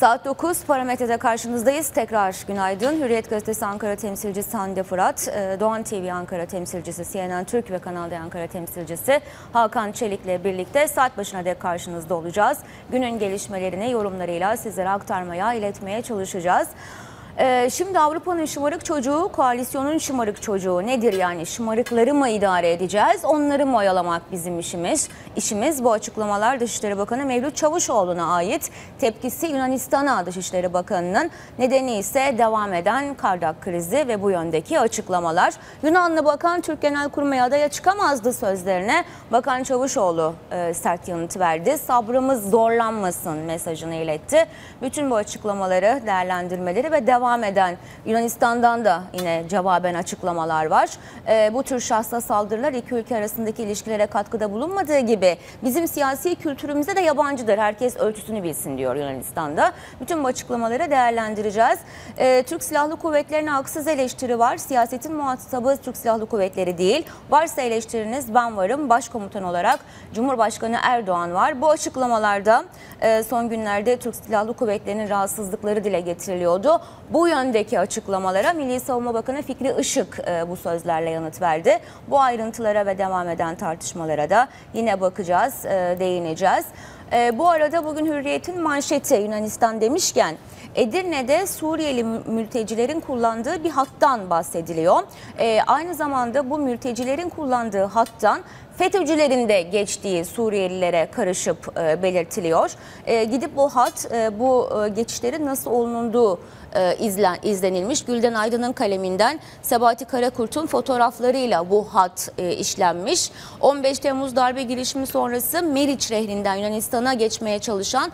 Saat 9 Parametre'de karşınızdayız. Tekrar günaydın. Hürriyet Gazetesi Ankara temsilcisi Hande Fırat, Doğan TV Ankara temsilcisi, CNN Türk ve Kanal D Ankara temsilcisi Hakan Çelik'le birlikte saat başına dek karşınızda olacağız. Günün gelişmelerini yorumlarıyla sizlere aktarmaya, iletmeye çalışacağız. Şimdi Avrupa'nın şımarık çocuğu, koalisyonun şımarık çocuğu nedir yani? Şımarıkları mı idare edeceğiz? Onları mı oyalamak bizim işimiz. Bu açıklamalar Dışişleri Bakanı Mevlüt Çavuşoğlu'na ait. Tepkisi Yunanistan'a Dışişleri Bakanı'nın, nedeni ise devam eden Kardak krizi ve bu yöndeki açıklamalar. Yunanlı Bakan Türk Genel Kurmay'a adaya çıkamazdı sözlerine Bakan Çavuşoğlu sert yanıt verdi. Sabrımız zorlanmasın mesajını iletti. Bütün bu açıklamaları, değerlendirmeleri ve devam eden Yunanistan'dan da yine cevaben açıklamalar var. Bu tür şahsa saldırılar iki ülke arasındaki ilişkilere katkıda bulunmadığı gibi bizim siyasi kültürümüze de yabancıdır. Herkes ölçüsünü bilsin diyor Yunanistan'da. Bütün bu açıklamaları değerlendireceğiz. Türk Silahlı Kuvvetleri'ne haksız eleştiri var. Siyasetin muhatabı Türk Silahlı Kuvvetleri değil. Varsa eleştiriniz ben varım. Başkomutan olarak Cumhurbaşkanı Erdoğan var. Bu açıklamalarda son günlerde Türk Silahlı Kuvvetleri'nin rahatsızlıkları dile getiriliyordu. Bu yöndeki açıklamalara Milli Savunma Bakanı Fikri Işık bu sözlerle yanıt verdi. Bu ayrıntılara ve devam eden tartışmalara da yine bakacağız, değineceğiz. Bu arada bugün Hürriyet'in manşeti Yunanistan demişken Edirne'de Suriyeli mültecilerin kullandığı bir hattan bahsediliyor. Aynı zamanda bu mültecilerin kullandığı hattan FETÖ'cülerin de geçtiği Suriyelilere karışıp belirtiliyor. Gidip bu hat, bu geçişlerin nasıl olunduğu izlenilmiş. Gülden Aydın'ın kaleminden Sebahati Karakurt'un fotoğraflarıyla bu hat işlenmiş. 15 Temmuz darbe girişimi sonrası Meriç Nehri'nden Yunanistan'a geçmeye çalışan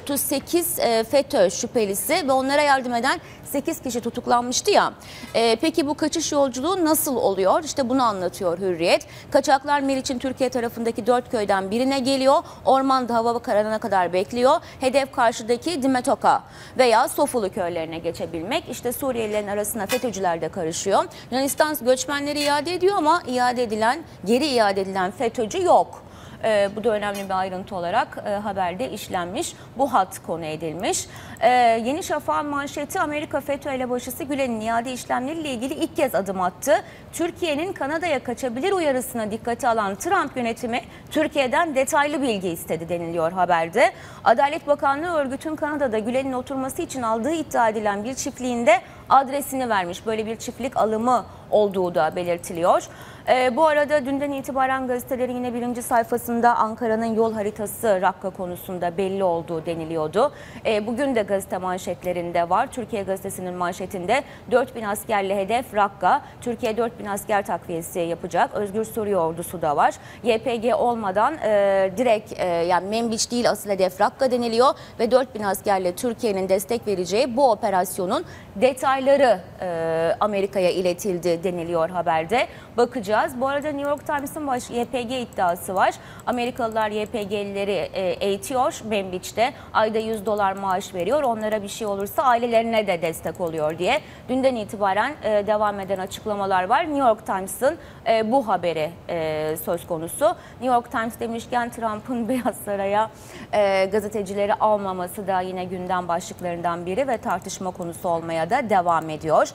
38 FETÖ şüphelisi ve onlara yardım eden 8 kişi tutuklanmıştı ya. Peki bu kaçış yolculuğu nasıl oluyor? İşte bunu anlatıyor Hürriyet. Kaçaklar Meriç'in Türkiye tarafındaki 4 köyden birine geliyor. Ormanda hava kararına kadar bekliyor. Hedef karşıdaki Dimetoka veya Sofulu köylerine geçebilmek. İşte Suriyelilerin arasına FETÖ'cüler de karışıyor. Yunanistan göçmenleri iade ediyor ama geri iade edilen FETÖ'cü yok. Bu da önemli bir ayrıntı olarak haberde işlenmiş. Bu hat konu edilmiş. Yeni Şafak'ın manşeti Amerika FETÖ elebaşısı Gülen'in iade işlemleriyle ilgili ilk kez adım attı. Türkiye'nin Kanada'ya kaçabilir uyarısına dikkate alan Trump yönetimi Türkiye'den detaylı bilgi istedi deniliyor haberde. Adalet Bakanlığı örgütün Kanada'da Gülen'in oturması için aldığı iddia edilen bir çiftliğinde adresini vermiş. Böyle bir çiftlik alımı olduğu da belirtiliyor. Bu arada dünden itibaren gazetelerin yine birinci sayfasında Ankara'nın yol haritası Rakka konusunda belli olduğu deniliyordu. Bugün de gazete manşetlerinde var. Türkiye Gazetesi'nin manşetinde 4000 askerli hedef Rakka. Türkiye 4000 asker takviyesi yapacak. Özgür Suriye ordusu da var. YPG olmadan direkt yani Membiç değil asıl hedef Rakka deniliyor ve 4000 askerle Türkiye'nin destek vereceği bu operasyonun detayları Amerika'ya iletildi deniliyor haberde. Bakacağız. Bu arada New York Times'ın YPG iddiası var. Amerikalılar YPG'lileri eğitiyor Membiç'te. Ayda $100 maaş veriyor. Onlara bir şey olursa ailelerine de destek oluyor diye. Dünden itibaren devam eden açıklamalar var. New York Times'ın bu haberi söz konusu. New York Times demişken Trump'ın Beyaz Saray'a gazetecileri almaması da yine gündem başlıklarından biri ve tartışma konusu olmaya da devam ediyor.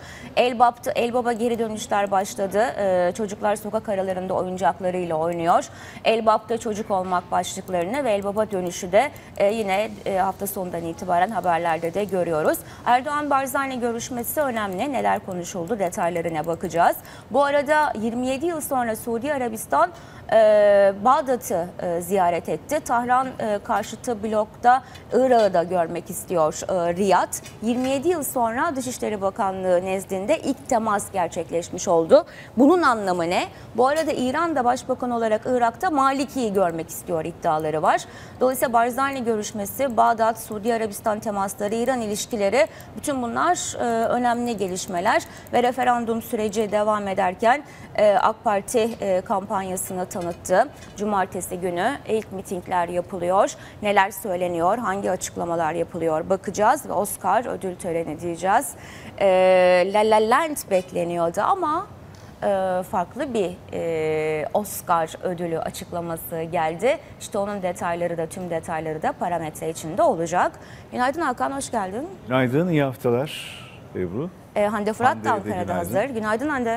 Elbaba geri dönüşler başladı. Çocuklar sokak aralarında oyuncaklarıyla oynuyor. Elbap'ta çocuk olmak başlıklarını ve Elbaba dönüşü de yine hafta sonundan itibaren haberlerde de görüyoruz. Erdoğan-Barzani görüşmesi önemli. Neler konuşuldu detaylarına bakacağız. Bu arada 27 yıl sonra Suudi Arabistan Bağdat'ı ziyaret etti. Tahran karşıtı blokta Irak'ı da görmek istiyor Riyad. 27 yıl sonra Dışişleri Bakanlığı nezdinde ilk temas gerçekleşmiş oldu. Bunun anlamı ne? Bu arada İran da başbakan olarak Irak'ta Maliki'yi görmek istiyor iddiaları var. Dolayısıyla Barzani görüşmesi, Bağdat, Suudi Arabistan temasları, İran ilişkileri, bütün bunlar önemli gelişmeler ve referandum süreci devam ederken AK Parti kampanyasını tanıttı. Cumartesi günü ilk mitingler yapılıyor. Neler söyleniyor, hangi açıklamalar yapılıyor bakacağız ve Oscar ödül töreni diyeceğiz. La La Land bekleniyordu ama farklı bir Oscar ödülü açıklaması geldi. İşte onun detayları da, tüm detayları da parametre içinde olacak. Günaydın Hakan, hoş geldin. Günaydın, iyi haftalar Ebru. Hande Fırat Hande da Ankara'da hazır. Günaydın Hande.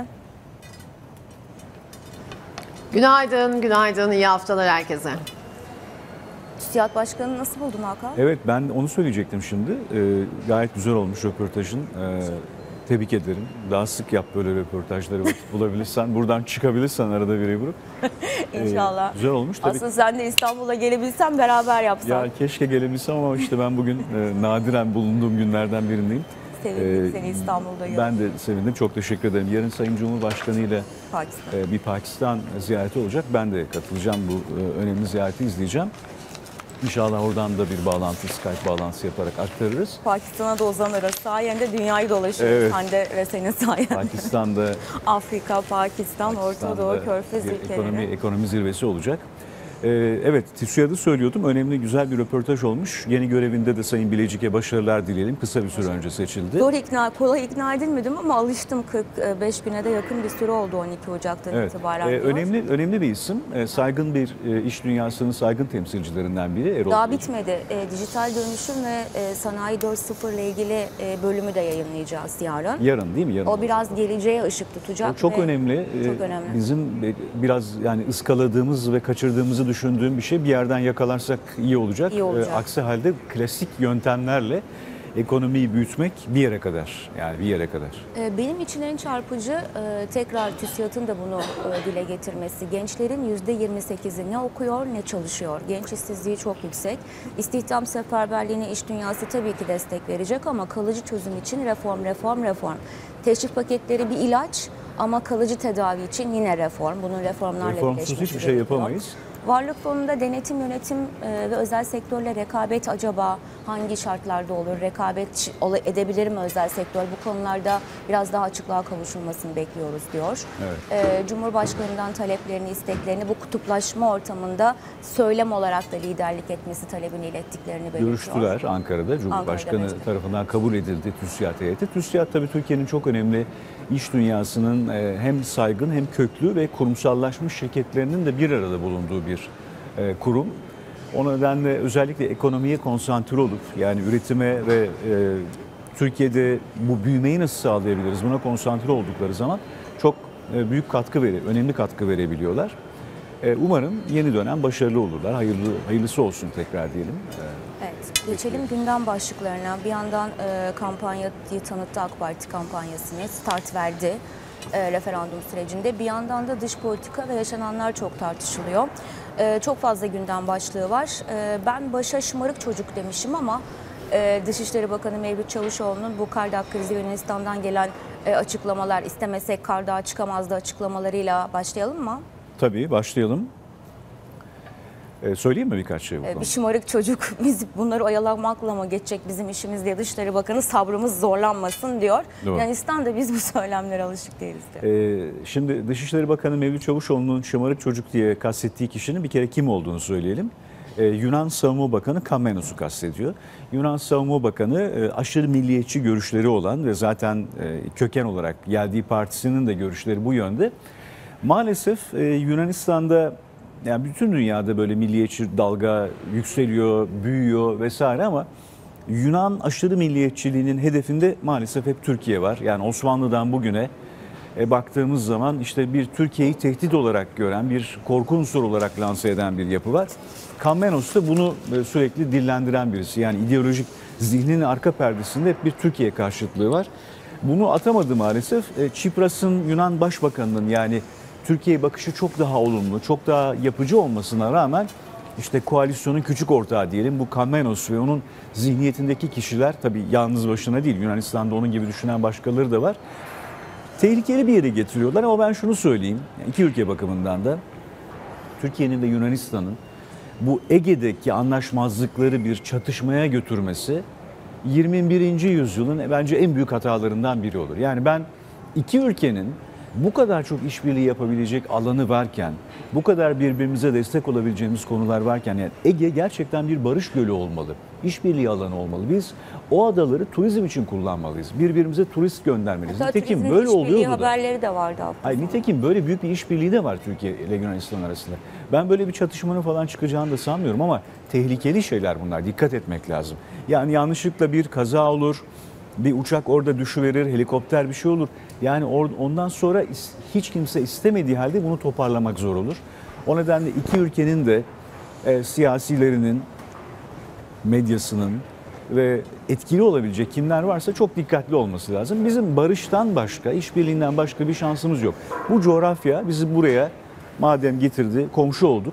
Günaydın, günaydın. İyi haftalar herkese. TÜSİAD Başkanı nasıl buldun Hakan? Evet, ben onu söyleyecektim şimdi. Gayet güzel olmuş röportajın. Tebrik ederim. Daha sık yap böyle röportajları, vakit bulabilirsen. Buradan çıkabilirsen arada bir Ebru. İnşallah. Güzel olmuş tabii. Aslında sen de İstanbul'a gelebilsen beraber yapsan. Ya keşke gelebilsem ama işte ben bugün nadiren bulunduğum günlerden birindeyim. Sevindim seni İstanbul'da görmek. Ben de sevindim. Çok teşekkür ederim. Yarın Sayın Cumhurbaşkanı ile Pakistan. bir Pakistan ziyareti olacak. Ben de katılacağım, bu önemli ziyareti izleyeceğim. İnşallah oradan da bir bağlantı, Skype bağlantısı yaparak aktarırız. Pakistan'a da uzanırız. Sayende dünyayı dolaşırız. Evet. Hande ve senin sayende. Pakistan'da Afrika, Pakistan, Orta Doğu, Körfez bir ülkeleri. ekonomi zirvesi olacak. Evet, TÜSİAD'ı söylüyordum. Önemli, güzel bir röportaj olmuş. Yeni görevinde de Sayın Bilecik'e başarılar dileyelim. Kısa bir süre önce seçildi. Kolay ikna edilmedim ama alıştım. 45 güne de yakın bir süre oldu 12 Ocak'tan Evet. itibaren. diyor. Önemli bir isim. Saygın bir iş dünyasının saygın temsilcilerinden biri. Erol Daha Bilecik. bitmedi. Dijital dönüşüm ve sanayi 4.0 ile ilgili bölümü de yayınlayacağız yarın. Yarın değil mi? Yarın. O biraz geleceğe ışık tutacak. O çok önemli. Çok önemli. Bizim biraz yani ıskaladığımız ve kaçırdığımızı düşündüğüm bir şey. Bir yerden yakalarsak iyi olacak. İyi olacak. Aksi halde klasik yöntemlerle ekonomiyi büyütmek bir yere kadar. Yani bir yere kadar. Benim için en çarpıcı tekrar TÜSİAD'ın da bunu dile getirmesi. Gençlerin %28'i ne okuyor ne çalışıyor. Genç işsizliği çok yüksek. İstihdam seferberliğine iş dünyası tabii ki destek verecek ama kalıcı çözüm için reform. Teşvik paketleri bir ilaç ama kalıcı tedavi için yine reform. Bunun reformlarla Reformsuz birleşmesi hiçbir şey gerekiyor. yapamayız. Varlık fonunda denetim, yönetim ve özel sektörle rekabet acaba hangi şartlarda olur? Rekabet edebilir mi özel sektör? Bu konularda biraz daha açıklığa kavuşulmasını bekliyoruz diyor. Evet. Cumhurbaşkanından taleplerini, isteklerini bu kutuplaşma ortamında söylem olarak da liderlik etmesi talebini ilettiklerini belirtiyor. Görüştüler Ankara'da. Cumhurbaşkanı Ankara'da tarafından kabul edildi TÜSİAD heyeti. TÜSİAD tabii Türkiye'nin çok önemli iş dünyasının hem saygın hem köklü ve kurumsallaşmış şirketlerinin de bir arada bulunduğu bir kurum. O nedenle özellikle ekonomiye konsantre olup yani üretime ve Türkiye'de bu büyümeyi nasıl sağlayabiliriz buna konsantre oldukları zaman çok büyük önemli katkı verebiliyorlar. Umarım yeni dönem başarılı olurlar. Hayırlısı olsun tekrar diyelim. Evet, geçelim gündem başlıklarına. Bir yandan kampanyayı tanıttı, AK Parti kampanyasını start verdi referandum sürecinde. Bir yandan da dış politika ve yaşananlar çok tartışılıyor. Çok fazla gündem başlığı var. Ben başa şımarık çocuk demişim ama Dışişleri Bakanı Mevlüt Çavuşoğlu'nun bu Kardak krizi Yunanistan'dan gelen açıklamalar, istemesek Kardak'a çıkamazdı açıklamalarıyla başlayalım mı? Tabii başlayalım. Söyleyeyim mi birkaç şey bu konuda? Bir şımarık çocuk, biz bunları oyalamakla mı geçecek bizim işimiz diye Dışişleri Bakanı sabrımız zorlanmasın diyor. Doğru. Yunanistan'da biz bu söylemlere alışık değiliz diyor. Şimdi Dışişleri Bakanı Mevlüt Çavuşoğlu'nun şımarık çocuk diye kastettiği kişinin bir kere kim olduğunu söyleyelim. Yunan Savunma Bakanı Kamenos'u kastediyor. Yunan Savunma Bakanı aşırı milliyetçi görüşleri olan ve zaten köken olarak geldiği partisinin de görüşleri bu yönde. Maalesef Yunanistan'da yani bütün dünyada böyle milliyetçi dalga yükseliyor, büyüyor vesaire ama Yunan aşırı milliyetçiliğinin hedefinde maalesef hep Türkiye var. Yani Osmanlı'dan bugüne baktığımız zaman işte bir Türkiye'yi tehdit olarak gören, bir korku unsuru olarak lanse eden bir yapı var. Kamenos da bunu sürekli dillendiren birisi. Yani ideolojik zihninin arka perdesinde hep bir Türkiye karşıtlığı var. Bunu atamadı maalesef. Çipras'ın Yunan Başbakanı'nın yani Türkiye'ye bakışı çok daha olumlu, çok daha yapıcı olmasına rağmen işte koalisyonun küçük ortağı diyelim bu Kamenos ve onun zihniyetindeki kişiler tabii yalnız başına değil Yunanistan'da onun gibi düşünen başkaları da var. Tehlikeli bir yere getiriyorlar ama ben şunu söyleyeyim iki ülke bakımından da Türkiye'nin ve Yunanistan'ın bu Ege'deki anlaşmazlıkları bir çatışmaya götürmesi 21. yüzyılın bence en büyük hatalarından biri olur. Yani ben iki ülkenin bu kadar çok işbirliği yapabilecek alanı varken, bu kadar birbirimize destek olabileceğimiz konular varken, yani Ege gerçekten bir barış gölü olmalı. İşbirliği alanı olmalı. Biz o adaları turizm için kullanmalıyız. Birbirimize turist göndermeliyiz. Hatta Nitekim böyle oluyordu da. haberleri de vardı hafta Hayır, sonu. nitekim böyle büyük bir işbirliği de var Türkiye ile Yunanistan arasında. Ben böyle bir çatışmanın falan çıkacağını da sanmıyorum ama tehlikeli şeyler bunlar. Dikkat etmek lazım. Yani yanlışlıkla bir kaza olur, bir uçak orada düşüverir, helikopter bir şey olur. Yani ondan sonra hiç kimse istemediği halde bunu toparlamak zor olur. O nedenle iki ülkenin de siyasilerinin, medyasının ve etkili olabilecek kimler varsa çok dikkatli olması lazım. Bizim barıştan başka, işbirliğinden başka bir şansımız yok. Bu coğrafya bizi buraya madem getirdi, komşu olduk.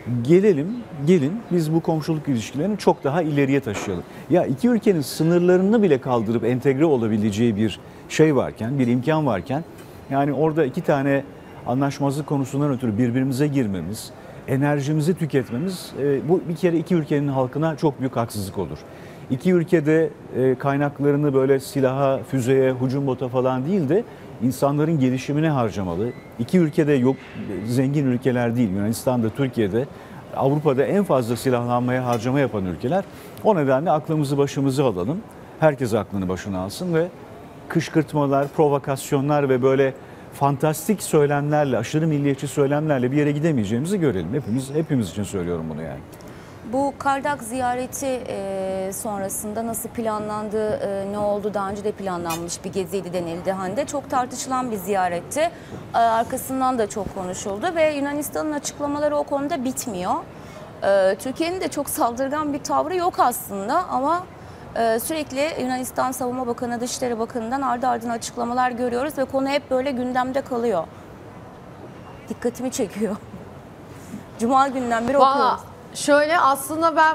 Gelin biz bu komşuluk ilişkilerini çok daha ileriye taşıyalım. Ya iki ülkenin sınırlarını bile kaldırıp entegre olabileceği bir şey varken, bir imkan varken, yani orada iki tane anlaşmazlık konusundan ötürü birbirimize girmemiz, enerjimizi tüketmemiz, bu bir kere iki ülkenin halkına çok büyük haksızlık olur. İki ülkede kaynaklarını böyle silaha, füzeye, hücum bota falan değil de insanların gelişimine harcamalı. İki ülkede yok zengin ülkeler değil. Yunanistan'da, Türkiye'de, Avrupa'da en fazla silahlanmaya harcama yapan ülkeler. O nedenle aklımızı başımıza alalım. Herkes aklını başına alsın ve kışkırtmalar, provokasyonlar ve böyle fantastik söylemlerle, aşırı milliyetçi söylemlerle bir yere gidemeyeceğimizi görelim. Hepimiz için söylüyorum bunu yani. Bu Kardak ziyareti sonrasında nasıl planlandı, ne oldu? Daha önce de planlanmış bir geziydi denildi Hande. Çok tartışılan bir ziyaretti. Arkasından da çok konuşuldu ve Yunanistan'ın açıklamaları o konuda bitmiyor. Türkiye'nin de çok saldırgan bir tavrı yok aslında ama sürekli Yunanistan Savunma Bakanı, Dışişleri Bakanı'ndan ardı ardına açıklamalar görüyoruz ve konu hep böyle gündemde kalıyor. Dikkatimi çekiyor. Cuma günden beri okuyoruz. Şöyle aslında ben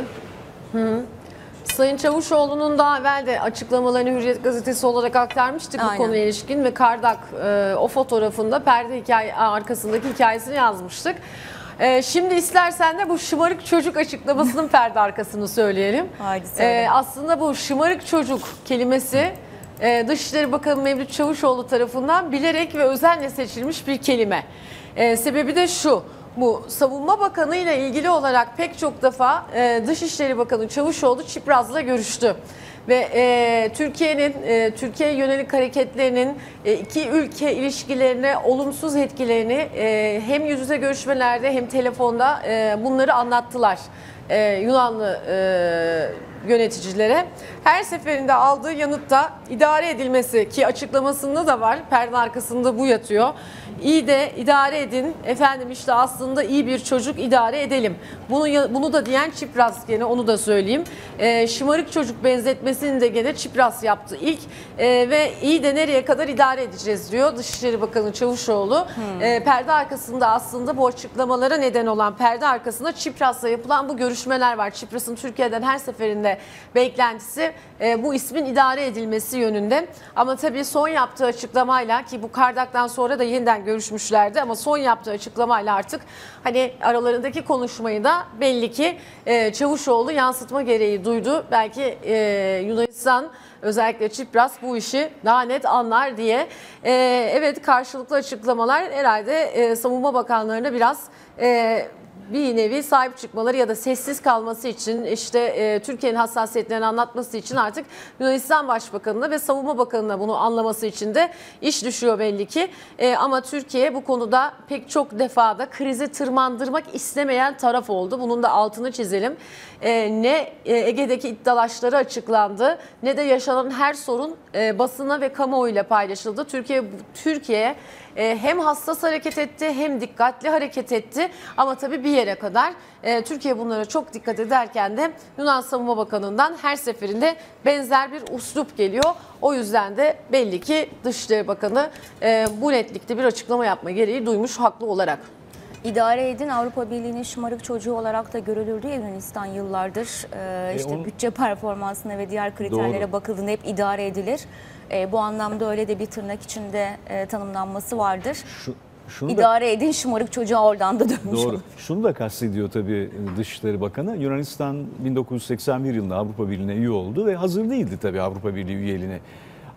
Sayın Çavuşoğlu'nun daha evvel de açıklamalarını Hürriyet Gazetesi olarak aktarmıştık bu konuya ilişkin ve Kardak o fotoğrafında perde arkasındaki hikayesini yazmıştık. Şimdi istersen de bu şımarık çocuk açıklamasının perde arkasını söyleyelim. Haydi aslında bu şımarık çocuk kelimesi Dışişleri Bakanı Mevlüt Çavuşoğlu tarafından bilerek ve özenle seçilmiş bir kelime. Sebebi de şu. Bu Savunma Bakanı ile ilgili olarak pek çok defa Dışişleri Bakanı Çavuşoğlu Çipraz'la görüştü. Ve Türkiye'ye yönelik hareketlerinin iki ülke ilişkilerine olumsuz etkilerini hem yüz yüze görüşmelerde hem telefonda bunları anlattılar Yunanlı yöneticilere. Her seferinde aldığı yanıtta idare edilmesi, ki açıklamasında da var, perde arkasında bu yatıyor. İyi de idare edin efendim, işte aslında iyi bir çocuk, idare edelim. Bunu da diyen Çipras, gene onu da söyleyeyim. Şımarık çocuk benzetmesini de gene Çipras yaptı ilk. Ve iyi de nereye kadar idare edeceğiz diyor Dışişleri Bakanı Çavuşoğlu. Perde arkasında aslında bu açıklamalara neden olan, perde arkasında Çipras'la yapılan bu görüşmeler var. Çipras'ın Türkiye'den her seferinde beklentisi bu ismin idare edilmesi yönünde. Ama tabii son yaptığı açıklamayla, ki bu Kardak'tan sonra da yeniden görüşmüşlerdi ama son yaptığı açıklamayla artık hani aralarındaki konuşmayı da belli ki Çavuşoğlu yansıtma gereği duydu. Belki Yunanistan, özellikle Çipras bu işi daha net anlar diye. Evet, karşılıklı açıklamalar herhalde savunma bakanlarına biraz bir nevi sahip çıkmaları ya da sessiz kalması için, işte Türkiye'nin hassasiyetlerini anlatması için artık Yunanistan Başbakanı'na ve Savunma Bakanı'na bunu anlaması için de iş düşüyor belli ki. Ama Türkiye bu konuda pek çok defada krizi tırmandırmak istemeyen taraf oldu. Bunun da altını çizelim. Ne Ege'deki iddialaşları açıklandı ne de yaşanan her sorun basına ve kamuoyuyla paylaşıldı. Türkiye hem hassas hareket etti hem dikkatli hareket etti ama tabii bir yere kadar. Türkiye bunlara çok dikkat ederken de Yunan Savunma Bakanı'ndan her seferinde benzer bir uslup geliyor. O yüzden de belli ki Dışişleri Bakanı bu netlikte bir açıklama yapma gereği duymuş haklı olarak. İdare edin, Avrupa Birliği'nin şımarık çocuğu olarak da görülürdü ya Yunanistan yıllardır. İşte bütçe performansına ve diğer kriterlere bakıldığında hep idare edilir. Bu anlamda öyle de bir tırnak içinde tanımlanması vardır. İdare edin, şımarık çocuğa oradan da dönmüş Doğru. olur. Şunu da kastediyor tabii Dışişleri Bakanı. Yunanistan 1981 yılında Avrupa Birliği'ne üye oldu ve hazır değildi tabii Avrupa Birliği üyeliğine.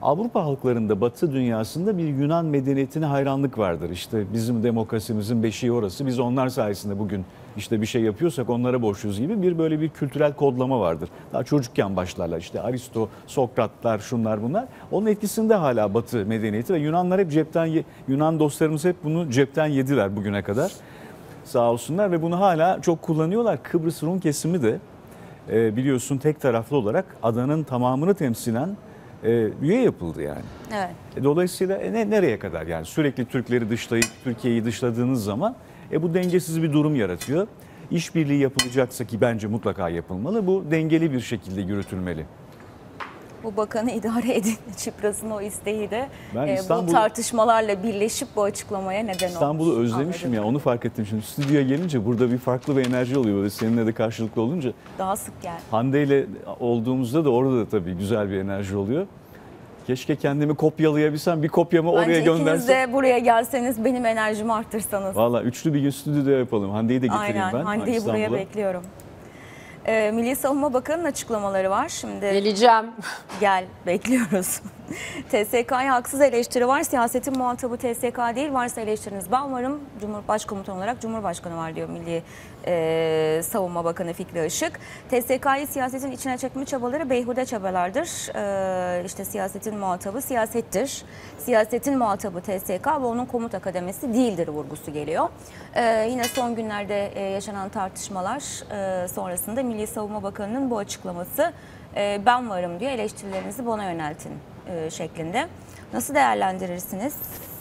Avrupa halklarında, Batı dünyasında bir Yunan medeniyetine hayranlık vardır. İşte bizim demokrasimizin beşiği orası. Biz onlar sayesinde bugün işte bir şey yapıyorsak onlara borçluyuz gibi böyle bir kültürel kodlama vardır. Daha çocukken başlarlar. İşte Aristo, Sokratlar, şunlar bunlar. Onun etkisinde hala Batı medeniyeti ve Yunanlar hep Yunan dostlarımız hep bunu cepten yediler bugüne kadar. Sağ olsunlar ve bunu hala çok kullanıyorlar. Kıbrıs Rum kesimi de biliyorsun tek taraflı olarak adanın tamamını temsilen üye yapıldı yani. Evet. Dolayısıyla nereye kadar yani sürekli Türkleri dışlayıp Türkiye'yi dışladığınız zaman bu dengesiz bir durum yaratıyor. İşbirliği yapılacaksa ki bence mutlaka yapılmalı. Bu dengeli bir şekilde yürütülmeli. Bu bakanı idare edin Çipras'ın o isteği de bu Ben tartışmalarla birleşip bu açıklamaya neden olmuş. İstanbul'u özlemişim Anladım. ya, onu fark ettim şimdi. Stüdyoya gelince burada bir farklı bir enerji oluyor. Böyle seninle de karşılıklı olunca. Daha sık gel. Hande ile olduğumuzda da orada da tabii güzel bir enerji oluyor. Keşke kendimi kopyalayabilsem, bir kopyamı oraya Bence ikiniz göndersem. de buraya gelseniz benim enerjimi arttırsanız. Valla üçlü bir gün stüdyoda yapalım. Hande'yi de getireyim Aynen, ben Hande'yi buraya İstanbul'a. bekliyorum. Milli Savunma Bakanı'nın açıklamaları var. Şimdi Geleceğim. gel, bekliyoruz. TSK'ya haksız eleştiri var. Siyasetin muhatabı TSK değil. Varsa eleştiriniz ben varım. Başkomutan olarak Cumhurbaşkanı var diyor Milli Savunma Bakanı Fikri Işık. TSK'yı siyasetin içine çekme çabaları beyhude çabalardır. İşte siyasetin muhatabı siyasettir. Siyasetin muhatabı TSK ve onun komuta kademesi değildir vurgusu geliyor. Yine son günlerde yaşanan tartışmalar sonrasında Milli Savunma Bakanı'nın bu açıklaması ben varım diyor, eleştirilerinizi bana yöneltin şeklinde. Nasıl değerlendirirsiniz?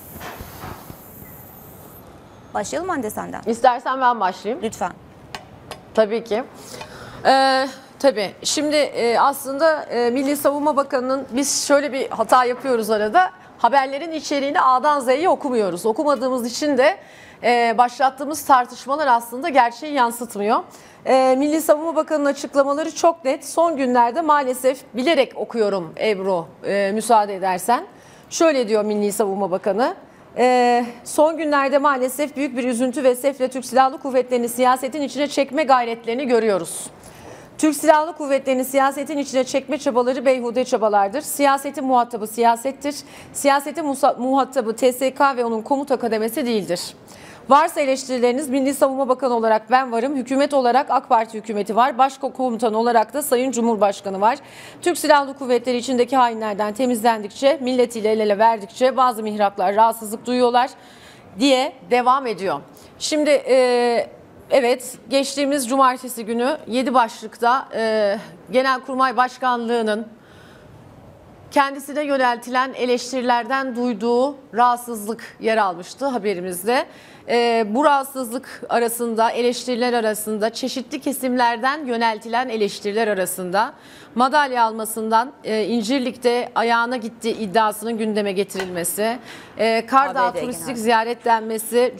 Başlayalım Hande senden. İstersen ben başlayayım. Lütfen. Tabii ki. Tabii. Şimdi aslında Milli Savunma Bakanı'nın biz şöyle bir hata yapıyoruz arada. Haberlerin içeriğini A'dan Z'ye okumuyoruz. Okumadığımız için de başlattığımız tartışmalar aslında gerçeği yansıtmıyor. Milli Savunma Bakanı'nın açıklamaları çok net. Son günlerde maalesef bilerek okuyorum Ebru, müsaade edersen. Şöyle diyor Milli Savunma Bakanı. Son günlerde maalesef büyük bir üzüntü ve sefle Türk Silahlı Kuvvetleri'ni siyasetin içine çekme gayretlerini görüyoruz. Türk Silahlı Kuvvetleri'ni siyasetin içine çekme çabaları beyhude çabalardır. Siyasetin muhatabı siyasettir. Siyasetin muhatabı TSK ve onun komuta kademesi değildir. Varsa eleştirileriniz, Milli Savunma Bakanı olarak ben varım, hükümet olarak AK Parti hükümeti var, başkomutan olarak da Sayın Cumhurbaşkanı var. Türk Silahlı Kuvvetleri içindeki hainlerden temizlendikçe, milletiyle el ele verdikçe bazı mihraklar rahatsızlık duyuyorlar diye devam ediyor. Şimdi evet, geçtiğimiz cumartesi günü 7 başlıkta Genelkurmay Başkanlığı'nın kendisine yöneltilen eleştirilerden duyduğu rahatsızlık yer almıştı haberimizde. Bu rahatsızlık arasında, eleştiriler arasında, çeşitli kesimlerden yöneltilen eleştiriler arasında madalya almasından İncirlik'te ayağına gittiği iddiasının gündeme getirilmesi, Kardağ turistik ziyaret denmesi,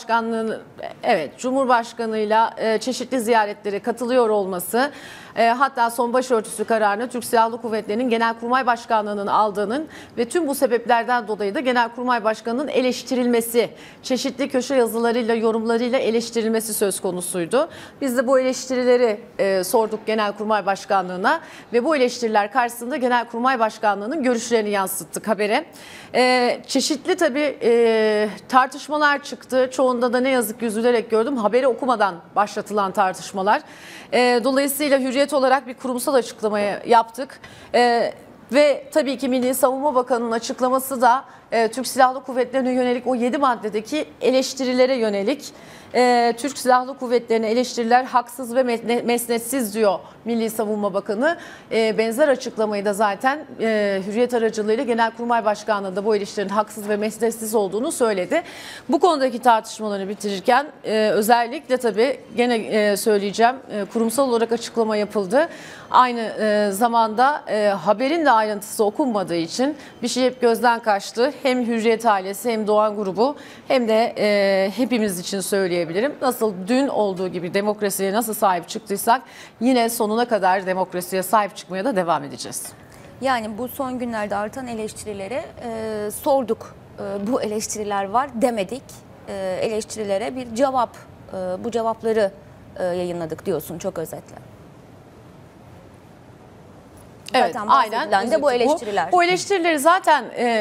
Cumhurbaşkanıyla çeşitli ziyaretlere katılıyor olması, hatta son başörtüsü kararını Türk Silahlı Kuvvetleri'nin Genelkurmay Başkanlığı'nın aldığının ve tüm bu sebeplerden dolayı da Genelkurmay Başkanı'nın eleştirilmesi, çeşitli köşe yazılarıyla, yorumlarıyla eleştirilmesi söz konusuydu. Biz de bu eleştirileri sorduk Genelkurmay Başkanlığı'na ve bu eleştiriler karşısında Genelkurmay Başkanlığı'nın görüşlerini yansıttık habere. Çeşitli tabii tartışmalar çıktı. Çoğunda da ne yazık ki üzülerek gördüm. Haberi okumadan başlatılan tartışmalar. Dolayısıyla Hürriyet olarak bir kurumsal açıklamayı yaptık. Ve tabii ki Milli Savunma Bakanı'nın açıklaması da Türk Silahlı Kuvvetleri'ne yönelik o 7 maddedeki eleştirilere yönelik. Türk Silahlı Kuvvetleri'ne eleştiriler haksız ve mesnetsiz diyor Milli Savunma Bakanı. Benzer açıklamayı da zaten Hürriyet aracılığıyla Genelkurmay Başkanlığı da bu eleştirilerin haksız ve mesnetsiz olduğunu söyledi. Bu konudaki tartışmaları bitirirken özellikle tabii gene söyleyeceğim, kurumsal olarak açıklama yapıldı. Aynı zamanda haberin de ayrıntısı okunmadığı için bir şey hep gözden kaçtı. Hem Hürriyet ailesi hem Doğan grubu hem de hepimiz için söyleyebilirim. Nasıl dün olduğu gibi demokrasiye nasıl sahip çıktıysak yine sonuna kadar demokrasiye sahip çıkmaya da devam edeceğiz. Yani bu son günlerde artan eleştirileri sorduk. Bu eleştiriler var demedik. Eleştirilere bir cevap, bu cevapları yayınladık diyorsun çok özetle. Zaten bahsedilen de bu eleştiriler. Bu eleştirileri zaten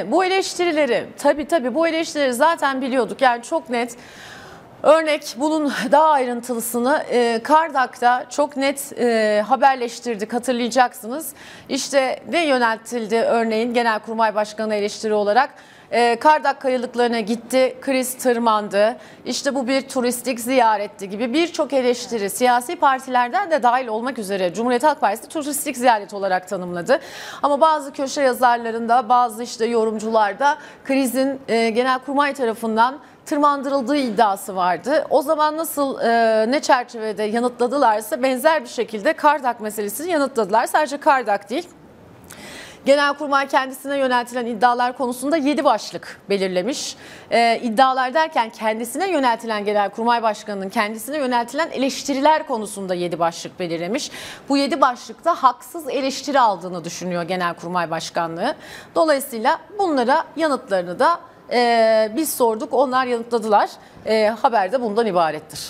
tabii bu eleştirileri zaten biliyorduk. Yani çok net. Örnek bunun daha ayrıntılısını Kardak'ta çok net haberleştirdik, hatırlayacaksınız. İşte ne yöneltildi örneğin Genelkurmay Başkanı eleştiri olarak? Kardak kayalıklarına gitti, kriz tırmandı, işte bu bir turistik ziyaretti gibi birçok eleştiri siyasi partilerden de dahil olmak üzere Cumhuriyet Halk Partisi turistik ziyaret olarak tanımladı. Ama bazı köşe yazarlarında, bazı işte yorumcularda krizin Genelkurmay tarafından tırmandırıldığı iddiası vardı. O zaman nasıl ne çerçevede yanıtladılarsa benzer bir şekilde Kardak meselesini yanıtladılar. Sadece Kardak değil. Genelkurmay kendisine yöneltilen iddialar konusunda 7 başlık belirlemiş. İddialar derken kendisine yöneltilen Genelkurmay Başkanı'nın kendisine yöneltilen eleştiriler konusunda 7 başlık belirlemiş. Bu 7 başlıkta haksız eleştiri aldığını düşünüyor Genelkurmay Başkanlığı. Dolayısıyla bunlara yanıtlarını da biz sorduk, onlar yanıtladılar. Haber de bundan ibarettir.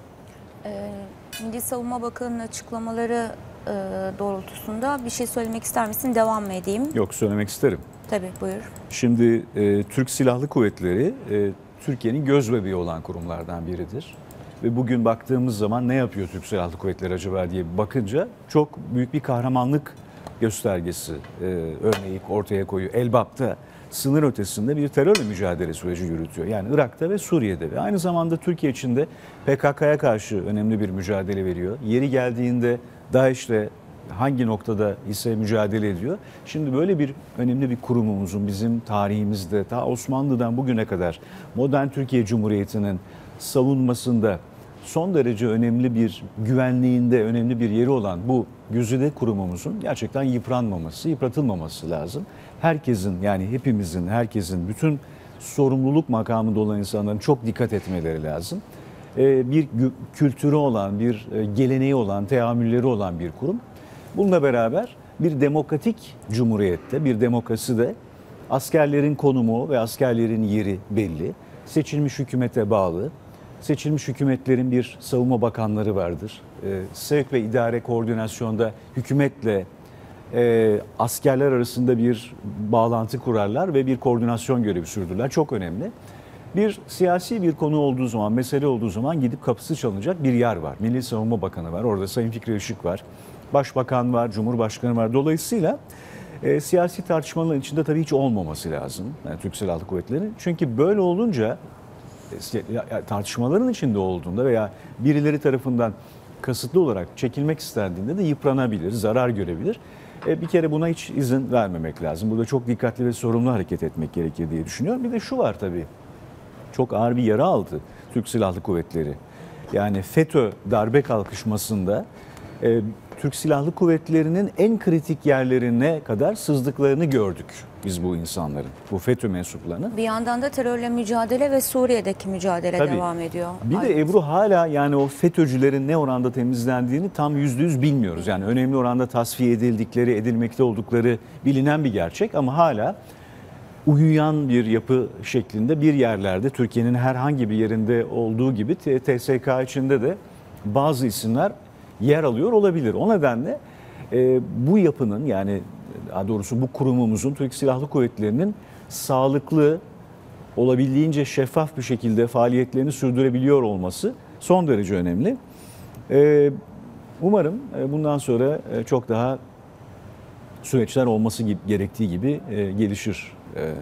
Milli Savunma Bakanı'nın açıklamaları doğrultusunda bir şey söylemek ister misin? Devam mı edeyim? Yok, söylemek isterim. Tabii, buyur. Şimdi Türk Silahlı Kuvvetleri Türkiye'nin gözbebeği olan kurumlardan biridir. Ve bugün baktığımız zaman ne yapıyor Türk Silahlı Kuvvetleri acaba diye bakınca çok büyük bir kahramanlık göstergesi örneği ortaya koyuyor. Elbap'ta sınır ötesinde bir terörle mücadele süreci yürütüyor. Yani Irak'ta ve Suriye'de ve aynı zamanda Türkiye içinde PKK'ya karşı önemli bir mücadele veriyor. Yeri geldiğinde DAEŞ'le hangi noktada ise mücadele ediyor. Şimdi böyle bir önemli bir kurumumuzun bizim tarihimizde ta Osmanlı'dan bugüne kadar modern Türkiye Cumhuriyeti'nin savunmasında son derece önemli bir güvenliğinde önemli bir yeri olan bu güzide kurumumuzun gerçekten yıpranmaması, yıpratılmaması lazım. Herkesin, yani hepimizin, herkesin, bütün sorumluluk makamında olan insanların çok dikkat etmeleri lazım. Bir kültürü olan, bir geleneği olan, teamülleri olan bir kurum. Bununla beraber bir demokratik cumhuriyette, bir demokraside askerlerin konumu ve askerlerin yeri belli. Seçilmiş hükümete bağlı. Seçilmiş hükümetlerin bir savunma bakanları vardır. Sevk ve idare koordinasyonda hükümetle askerler arasında bir bağlantı kurarlar ve bir koordinasyon görevi sürdürürler. Çok önemli. Bir siyasi bir konu olduğu zaman, mesele olduğu zaman gidip kapısı çalınacak bir yer var. Milli Savunma Bakanı var, orada Sayın Fikri Işık var, Başbakan var, Cumhurbaşkanı var. Dolayısıyla siyasi tartışmaların içinde tabii hiç olmaması lazım yani Türk Silahlı Kuvvetleri. Çünkü böyle olunca tartışmaların içinde olduğunda veya birileri tarafından kasıtlı olarak çekilmek istendiğinde de yıpranabilir, zarar görebilir. Bir kere buna hiç izin vermemek lazım. Burada çok dikkatli ve sorumlu hareket etmek gerekir diye düşünüyorum. Bir de şu var tabii, çok ağır bir yara aldı Türk Silahlı Kuvvetleri. Yani FETÖ darbe kalkışmasında Türk Silahlı Kuvvetleri'nin en kritik yerlerine kadar sızdıklarını gördük biz bu insanların, bu FETÖ mensuplarının. Bir yandan da terörle mücadele ve Suriye'deki mücadele devam ediyor. Bir de Ebru hala yani o FETÖ'cülerin ne oranda temizlendiğini tam %100 bilmiyoruz. Yani önemli oranda tasfiye edildikleri, edilmekte oldukları bilinen bir gerçek ama hala uyuyan bir yapı şeklinde bir yerlerde Türkiye'nin herhangi bir yerinde olduğu gibi TSK içinde de bazı isimler yer alıyor olabilir. O nedenle bu yapının yani daha doğrusu bu kurumumuzun Türk Silahlı Kuvvetleri'nin sağlıklı, olabildiğince şeffaf bir şekilde faaliyetlerini sürdürebiliyor olması son derece önemli. Umarım bundan sonra çok daha süreçler olması gerektiği gibi gelişir.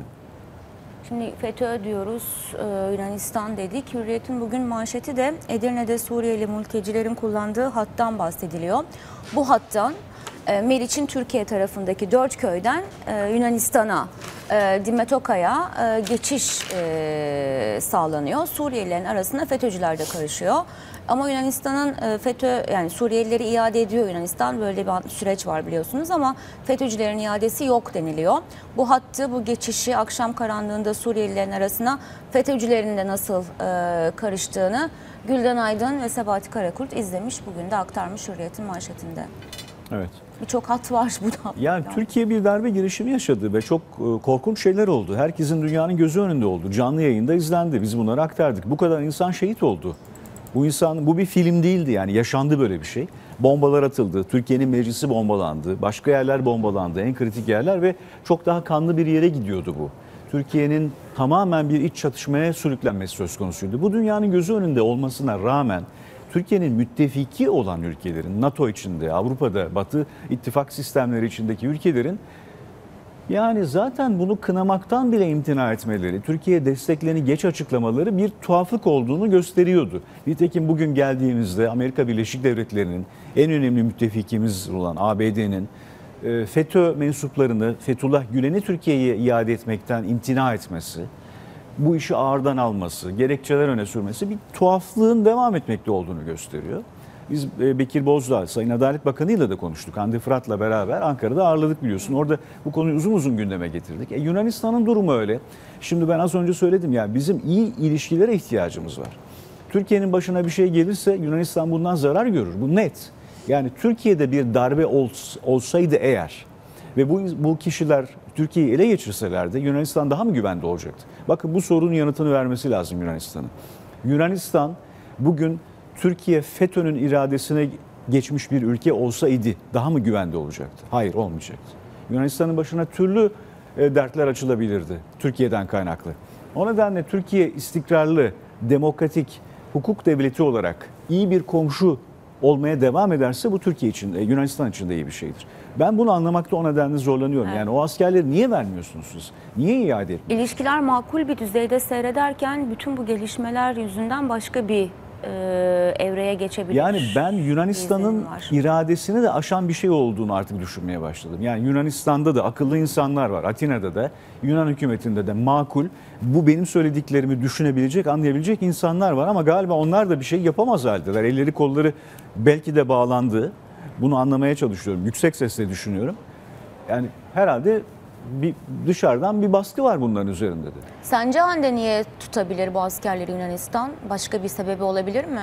Şimdi FETÖ diyoruz, Yunanistan dedik. Hürriyet'in bugün manşeti de Edirne'de Suriyeli mültecilerin kullandığı hattan bahsediliyor. Bu hattan Meriç'in Türkiye tarafındaki 4 köyden Yunanistan'a, Dimetoka'ya geçiş sağlanıyor. Suriyelilerin arasında FETÖ'cüler de karışıyor. Ama Yunanistan'ın FETÖ, yani Suriyelileri iade ediyor Yunanistan. Böyle bir süreç var biliyorsunuz ama FETÖ'cülerin iadesi yok deniliyor. Bu hattı, bu geçişi akşam karanlığında Suriyelilerin arasına FETÖ'cülerin de nasıl karıştığını Gülden Aydın ve Sebahati Karakurt izlemiş. Bugün de aktarmış Hürriyet'in manşetinde. Evet. Birçok hat var burada. Yani Türkiye bir darbe girişimi yaşadı ve çok korkunç şeyler oldu. Herkesin dünyanın gözü önünde oldu. Canlı yayında izlendi. Biz bunları aktardık. Bu kadar insan şehit oldu. Bu bir film değildi yani yaşandı böyle bir şey. bombalar atıldı. Türkiye'nin meclisi bombalandı. Başka yerler bombalandı. En kritik yerler ve çok daha kanlı bir yere gidiyordu bu. Türkiye'nin tamamen bir iç çatışmaya sürüklenmesi söz konusuydu. Bu dünyanın gözü önünde olmasına rağmen Türkiye'nin müttefiki olan ülkelerin, NATO içinde, Avrupa'da, Batı ittifak sistemleri içindeki ülkelerin yani zaten bunu kınamaktan bile imtina etmeleri, Türkiye desteklerini geç açıklamaları bir tuhaflık olduğunu gösteriyordu. Nitekim bugün geldiğimizde Amerika Birleşik Devletleri'nin en önemli müttefikimiz olan ABD'nin FETÖ mensuplarını, Fethullah Gülen'i Türkiye'ye iade etmekten imtina etmesi, bu işi ağırdan alması, gerekçeler öne sürmesi bir tuhaflığın devam etmekte olduğunu gösteriyor. Biz Bekir Bozdağ, Sayın Adalet Bakanı ile de konuştuk. Hande Fırat'la beraber Ankara'da ağırladık biliyorsun. Orada bu konuyu uzun uzun gündeme getirdik. Yunanistan'ın durumu öyle. Şimdi ben az önce söyledim ya, bizim iyi ilişkilere ihtiyacımız var. Türkiye'nin başına bir şey gelirse Yunanistan bundan zarar görür. Bu net. Yani Türkiye'de bir darbe olsaydı eğer ve bu kişiler Türkiye'yi ele geçirselerdi Yunanistan daha mı güvende olacaktı? Bakın bu sorunun yanıtını vermesi lazım Yunanistan'ın. Yunanistan bugün Türkiye FETÖ'nün iradesine geçmiş bir ülke olsaydı daha mı güvende olacaktı? Hayır, olmayacaktı. Yunanistan'ın başına türlü dertler açılabilirdi Türkiye'den kaynaklı. O nedenle Türkiye istikrarlı, demokratik, hukuk devleti olarak iyi bir komşu olmaya devam ederse bu Türkiye için, Yunanistan için de iyi bir şeydir. Ben bunu anlamakta o nedenle zorlanıyorum. Evet. Yani o askerleri niye vermiyorsunuz siz? Niye iade etmiyorsunuz? İlişkiler makul bir düzeyde seyrederken bütün bu gelişmeler yüzünden başka bir evreye geçebilir. Yani ben Yunanistan'ın iradesini de aşan bir şey olduğunu artık düşünmeye başladım. Yani Yunanistan'da da akıllı insanlar var. Atina'da da, Yunan hükümetinde de makul, bu benim söylediklerimi düşünebilecek, anlayabilecek insanlar var. Ama galiba onlar da bir şey yapamaz haldeler. Elleri kolları belki de bağlandı. Bunu anlamaya çalışıyorum. Yüksek sesle düşünüyorum. Yani herhalde dışarıdan bir baskı var bunların üzerinde de. Sence Hande niye tutabilir bu askerleri Yunanistan? Başka bir sebebi olabilir mi?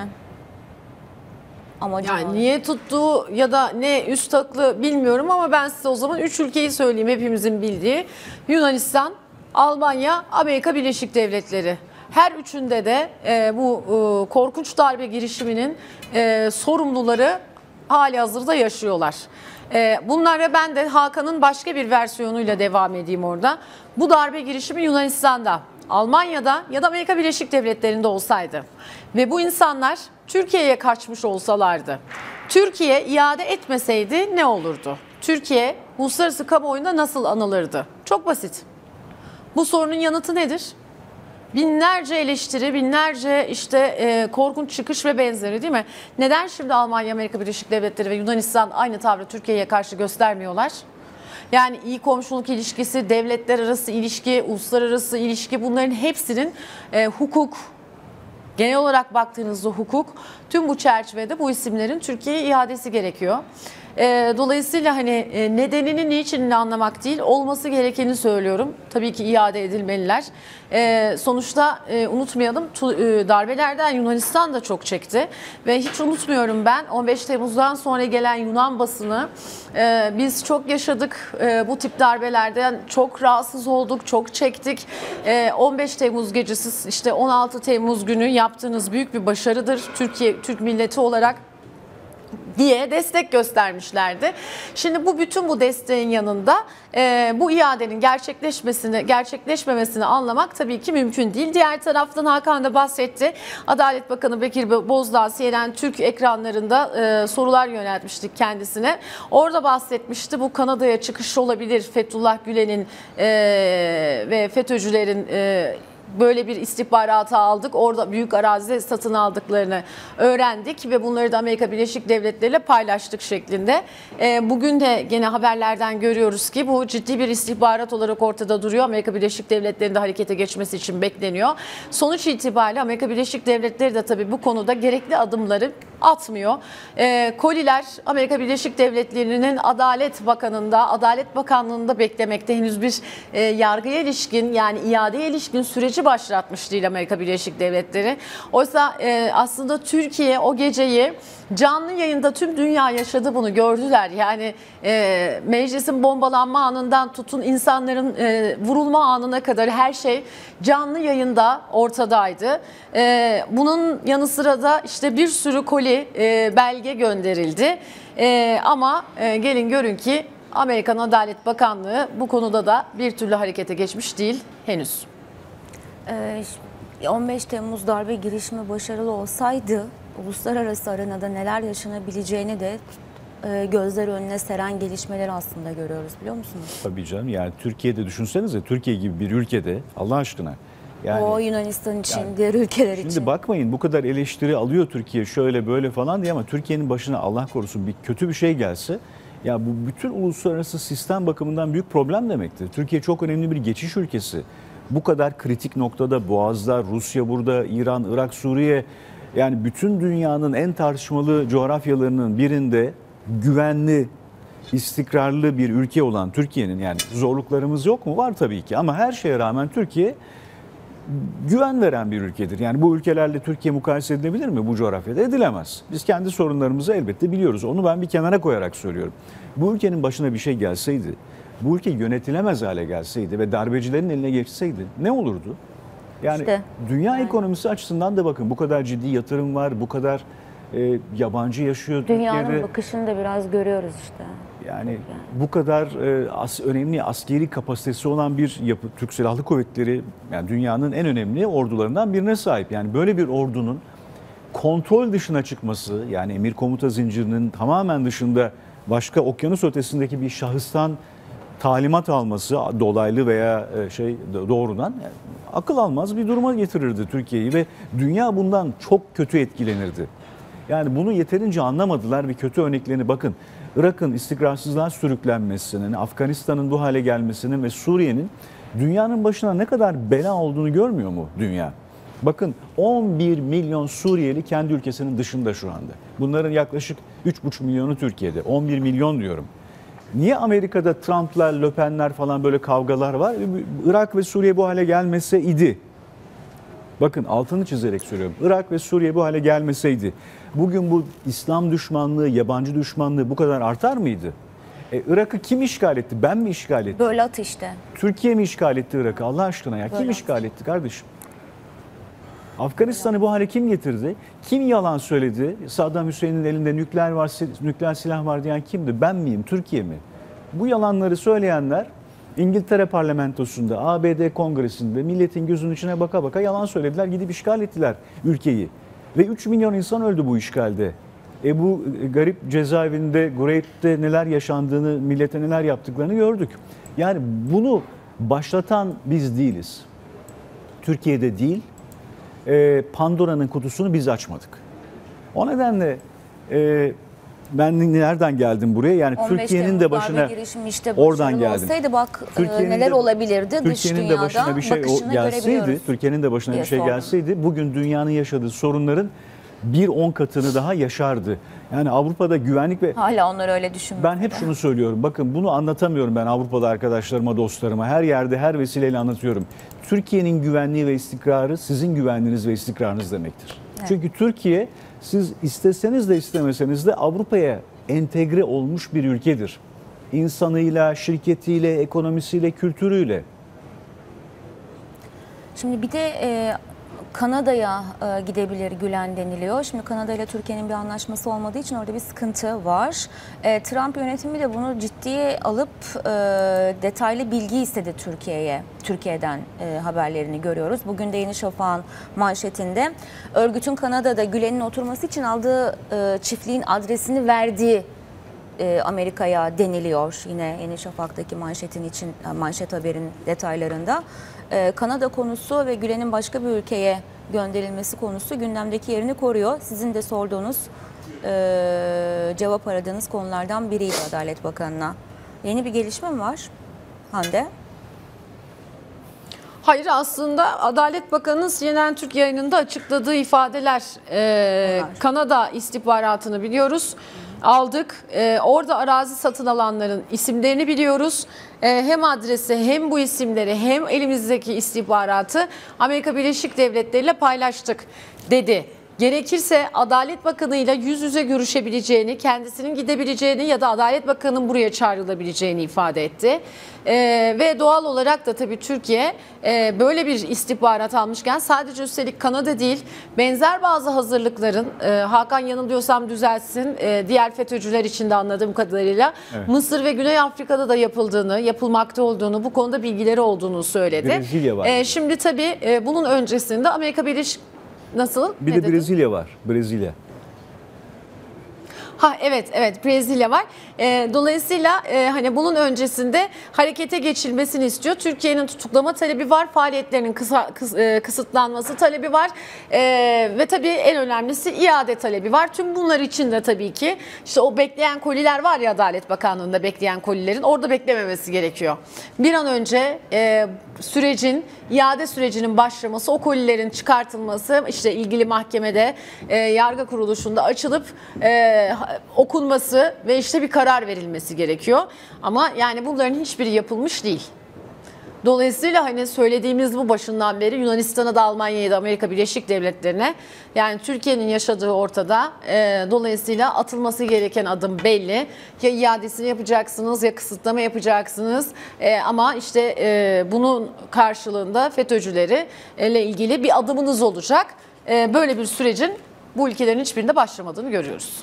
Amacı yani niye tuttuğu ya da ne üst haklı bilmiyorum ama ben size o zaman 3 ülkeyi söyleyeyim hepimizin bildiği. Yunanistan, Almanya, Amerika Birleşik Devletleri. Her üçünde de bu korkunç darbe girişiminin sorumluları hali hazırda yaşıyorlar. Bunlara ben de Hakan'ın başka bir versiyonuyla devam edeyim orada. Bu darbe girişimi Yunanistan'da, Almanya'da ya da Amerika Birleşik Devletleri'nde olsaydı ve bu insanlar Türkiye'ye kaçmış olsalardı, Türkiye iade etmeseydi ne olurdu? Türkiye uluslararası kamuoyunda nasıl anılırdı? Çok basit. Bu sorunun yanıtı nedir? Binlerce eleştiri, binlerce korkunç çıkış ve benzeri, değil mi? Neden şimdi Almanya, Amerika Birleşik Devletleri ve Yunanistan aynı tavrı Türkiye'ye karşı göstermiyorlar? Yani iyi komşuluk ilişkisi, devletler arası ilişki, uluslararası ilişki, bunların hepsinin hukuk, genel olarak baktığınızda hukuk, tüm bu çerçevede bu isimlerin Türkiye'ye iadesi gerekiyor. Dolayısıyla hani nedenini niçinini anlamak değil, olması gerekeni söylüyorum. Tabii ki iade edilmeliler. Sonuçta unutmayalım, darbelerden Yunanistan da çok çekti. Ve hiç unutmuyorum ben 15 Temmuz'dan sonra gelen Yunan basını, biz çok yaşadık bu tip darbelerden, çok rahatsız olduk, çok çektik. 15 Temmuz gecesi 16 Temmuz günü yaptığınız büyük bir başarıdır Türk milleti olarak diye destek göstermişlerdi. Şimdi bütün bu desteğin yanında bu iadenin gerçekleşmemesini anlamak tabii ki mümkün değil. Diğer taraftan Hakan da bahsetti. Adalet Bakanı Bekir Bozdağ CNN Türk ekranlarında sorular yöneltmiştik kendisine. Orada bahsetmişti. Bu Kanada'ya çıkış olabilir. Fethullah Gülen'in ve FETÖ'cülerin böyle bir istihbaratı aldık. Orada büyük arazide satın aldıklarını öğrendik ve bunları da Amerika Birleşik Devletleri ile paylaştık şeklinde. Bugün de gene haberlerden görüyoruz ki bu ciddi bir istihbarat olarak ortada duruyor. Amerika Birleşik Devletleri'nde harekete geçmesi için bekleniyor. Sonuç itibariyle Amerika Birleşik Devletleri de tabii bu konuda gerekli adımları atmıyor. Koliler Amerika Birleşik Devletleri'nin Adalet Bakanlığı'nda beklemekte. Henüz bir yargıya ilişkin, yani iadeye ilişkin süreç süreci başlatmış değil Amerika Birleşik Devletleri. Oysa aslında Türkiye o geceyi canlı yayında tüm dünya yaşadı, bunu gördüler. Yani meclisin bombalanma anından tutun insanların vurulma anına kadar her şey canlı yayında ortadaydı. Bunun yanı sıra da işte bir sürü koli belge gönderildi. Ama gelin görün ki Amerikan Adalet Bakanlığı bu konuda da bir türlü harekete geçmiş değil henüz. 15 Temmuz darbe girişimi başarılı olsaydı uluslararası arenada neler yaşanabileceğini de gözler önüne seren gelişmeler aslında görüyoruz, biliyor musunuz? Tabii canım, yani Türkiye'de düşünsenize, Türkiye gibi bir ülkede Allah aşkına. Yani, o Yunanistan için, diğer ülkeler için. Şimdi bakmayın, bu kadar eleştiri alıyor Türkiye şöyle böyle falan diye, ama Türkiye'nin başına Allah korusun bir kötü bir şey gelse, ya bu bütün uluslararası sistem bakımından büyük problem demektir. Türkiye çok önemli bir geçiş ülkesi. Bu kadar kritik noktada Boğaz'da, Rusya burada, İran, Irak, Suriye, yani bütün dünyanın en tartışmalı coğrafyalarının birinde güvenli, istikrarlı bir ülke olan Türkiye'nin, yani zorluklarımız yok mu? Var tabii ki, ama her şeye rağmen Türkiye güven veren bir ülkedir. Yani bu ülkelerle Türkiye mukayese edilebilir mi bu coğrafyada? Edilemez. Biz kendi sorunlarımızı elbette biliyoruz. Onu ben bir kenara koyarak söylüyorum. Bu ülkenin başına bir şey gelseydi, bu ülke yönetilemez hale gelseydi ve darbecilerin eline geçseydi ne olurdu? Yani İşte, dünya ekonomisi açısından da bakın, bu kadar ciddi yatırım var, bu kadar yabancı yaşıyor Dünyanın Türkiye'de. bakışını da biraz görüyoruz işte. Yani bu kadar önemli askeri kapasitesi olan bir yapı, Türk Silahlı Kuvvetleri yani dünyanın en önemli ordularından birine sahip. Yani böyle bir ordunun kontrol dışına çıkması, yani emir komuta zincirinin tamamen dışında başka okyanus ötesindeki bir şahıstan talimat alması, dolaylı veya doğrudan, yani akıl almaz bir duruma getirirdi Türkiye'yi ve dünya bundan çok kötü etkilenirdi. Yani bunu yeterince anlamadılar ve kötü örneklerini bakın. Irak'ın istikrarsızlığa sürüklenmesinin, Afganistan'ın bu hale gelmesinin ve Suriye'nin dünyanın başına ne kadar bela olduğunu görmüyor mu dünya? Bakın 11 milyon Suriyeli kendi ülkesinin dışında şu anda. Bunların yaklaşık 3,5 milyonu Türkiye'de. 11 milyon diyorum. Niye Amerika'da Trump'lar, Le Pen'ler falan böyle kavgalar var? Irak ve Suriye bu hale gelmeseydi. Bakın altını çizerek söylüyorum. Irak ve Suriye bu hale gelmeseydi bugün bu İslam düşmanlığı, yabancı düşmanlığı bu kadar artar mıydı? Irak'ı kim işgal etti? Ben mi işgal ettim? Böyle at işte. Türkiye mi işgal etti Irak'ı? Allah aşkına ya. Kim işgal etti kardeşim? Afganistan'ı bu hale kim getirdi? Kim yalan söyledi? Saddam Hüseyin'in elinde nükleer silah var diyen kimdi? Ben miyim? Türkiye mi? Bu yalanları söyleyenler İngiltere parlamentosunda, ABD kongresinde milletin gözünün içine baka baka yalan söylediler. Gidip işgal ettiler ülkeyi. Ve 3 milyon insan öldü bu işgalde. Bu garip cezaevinde, Gureyd'de neler yaşandığını, millete neler yaptıklarını gördük. Yani bunu başlatan biz değiliz. Türkiye'de değil, Pandora'nın kutusunu biz açmadık. O nedenle ben nereden geldim buraya? Yani Türkiye'nin de başına işte oradan geldim. Olsaydı bak neler olabilirdi dış Türkiye'nin dünyada de başına bir şey gelseydi, Türkiye'nin de başına bir şey gelseydi bugün dünyanın yaşadığı sorunların 1-10 katını daha yaşardı. Yani Avrupa'da güvenlik ve hala onlar öyle düşünmüyor. Ben hep şunu söylüyorum. Bakın bunu anlatamıyorum ben Avrupalı arkadaşlarıma, dostlarıma. Her yerde, her vesileyle anlatıyorum. Türkiye'nin güvenliği ve istikrarı sizin güvenliğiniz ve istikrarınız demektir. Evet. Çünkü Türkiye, siz isteseniz de istemeseniz de Avrupa'ya entegre olmuş bir ülkedir. İnsanıyla, şirketiyle, ekonomisiyle, kültürüyle. Şimdi bir de Kanada'ya gidebilir Gülen deniliyor. Şimdi Kanada ile Türkiye'nin bir anlaşması olmadığı için orada bir sıkıntı var. Trump yönetimi de bunu ciddiye alıp detaylı bilgi istedi Türkiye'den haberlerini görüyoruz. Bugün de Yeni Şafak'ın manşetinde örgütün Kanada'da Gülen'in oturması için aldığı çiftliğin adresini verdiği Amerika'ya deniliyor. Yine Yeni Şafak'taki manşet haberin detaylarında. Kanada konusu ve Gülen'in başka bir ülkeye gönderilmesi konusu gündemdeki yerini koruyor. Sizin de sorduğunuz, cevap aradığınız konulardan biriydi Adalet Bakanı'na. Yeni bir gelişme mi var Hande? Hayır, aslında Adalet Bakanı CNN Türk yayınında açıkladığı ifadeler, Kanada istihbaratını biliyoruz. aldık. Orada arazi satın alanların isimlerini biliyoruz. Hem adresi hem bu isimleri hem elimizdeki istihbaratı Amerika Birleşik Devletleri ile paylaştık dedi. Gerekirse Adalet Bakanı ile yüz yüze görüşebileceğini, kendisinin gidebileceğini ya da Adalet Bakanı'nın buraya çağrılabileceğini ifade etti. Ve doğal olarak da tabii Türkiye böyle bir istihbarat almışken sadece üstelik Kanada değil, benzer bazı hazırlıkların, Hakan yanılıyorsam düzeltsin, diğer FETÖ'cüler için de anladığım kadarıyla evet, Mısır ve Güney Afrika'da da yapıldığını, yapılmakta olduğunu, bu konuda bilgileri olduğunu söyledi. Brezilya var. Şimdi tabii bunun öncesinde Amerika Birleşik Nasıl? Bir de Brezilya var. Brezilya. Evet Brezilya var. Dolayısıyla hani bunun öncesinde harekete geçilmesini istiyor. Türkiye'nin tutuklama talebi var, faaliyetlerinin kısıtlanması talebi var ve tabii en önemlisi iade talebi var. Tüm bunlar için de tabii ki işte o bekleyen koliler var ya, Adalet Bakanlığı'nda bekleyen kolilerin orada beklememesi gerekiyor. Bir an önce iade sürecinin başlaması, o kolilerin çıkartılması, işte ilgili mahkemede, yargı kuruluşunda açılıp okunması ve işte bir karar verilmesi gerekiyor. Ama yani bunların hiçbiri yapılmış değil. Dolayısıyla hani söylediğimiz bu başından beri Yunanistan'a da Almanya'ya da Amerika Birleşik Devletleri'ne, yani Türkiye'nin yaşadığı ortada. Dolayısıyla atılması gereken adım belli. Ya iadesini yapacaksınız ya kısıtlama yapacaksınız. Ama işte bunun karşılığında FETÖ'cüleri ile ilgili bir adımınız olacak. Böyle bir sürecin bu ülkelerin hiçbirinde başlamadığını görüyoruz.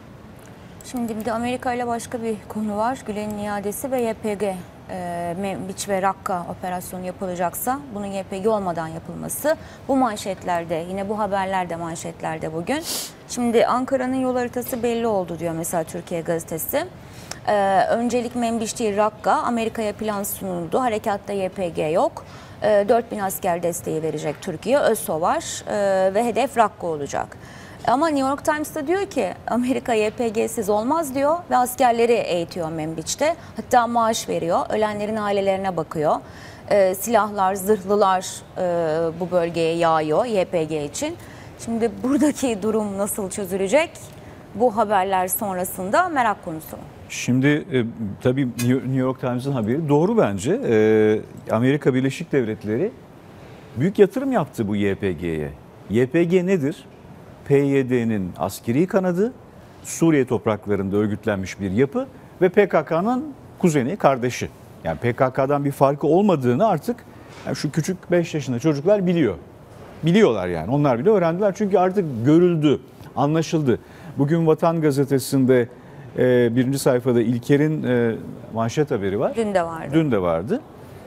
Şimdi bir de Amerika ile başka bir konu var. Gülen'in iadesi ve YPG. Membiç ve Rakka operasyonu yapılacaksa bunun YPG olmadan yapılması. Bu manşetlerde, yine bu haberlerde manşetlerde bugün. Şimdi Ankara'nın yol haritası belli oldu diyor mesela Türkiye Gazetesi. Öncelik Membiç değil Rakka, Amerika'ya plan sunuldu. Harekatta YPG yok. 4000 asker desteği verecek Türkiye. ÖSO var ve hedef Rakka olacak. Ama New York Times'ta diyor ki Amerika YPG'siz olmaz diyor ve askerleri eğitiyor Membiç'te. Hatta maaş veriyor. Ölenlerin ailelerine bakıyor. Silahlar, zırhlılar bu bölgeye yağıyor YPG için. Şimdi buradaki durum nasıl çözülecek? Bu haberler sonrasında merak konusu. Şimdi tabii New York Times'ın haberi doğru bence. Amerika Birleşik Devletleri büyük yatırım yaptı bu YPG'ye. YPG nedir? PYD'nin askeri kanadı, Suriye topraklarında örgütlenmiş bir yapı ve PKK'nın kuzeni, kardeşi. Yani PKK'dan bir farkı olmadığını artık yani şu küçük 5 yaşında çocuklar biliyor. Biliyorlar yani, onlar bile öğrendiler çünkü artık görüldü, anlaşıldı. Bugün Vatan Gazetesi'nde birinci sayfada İlker'in manşet haberi var. Dün de vardı.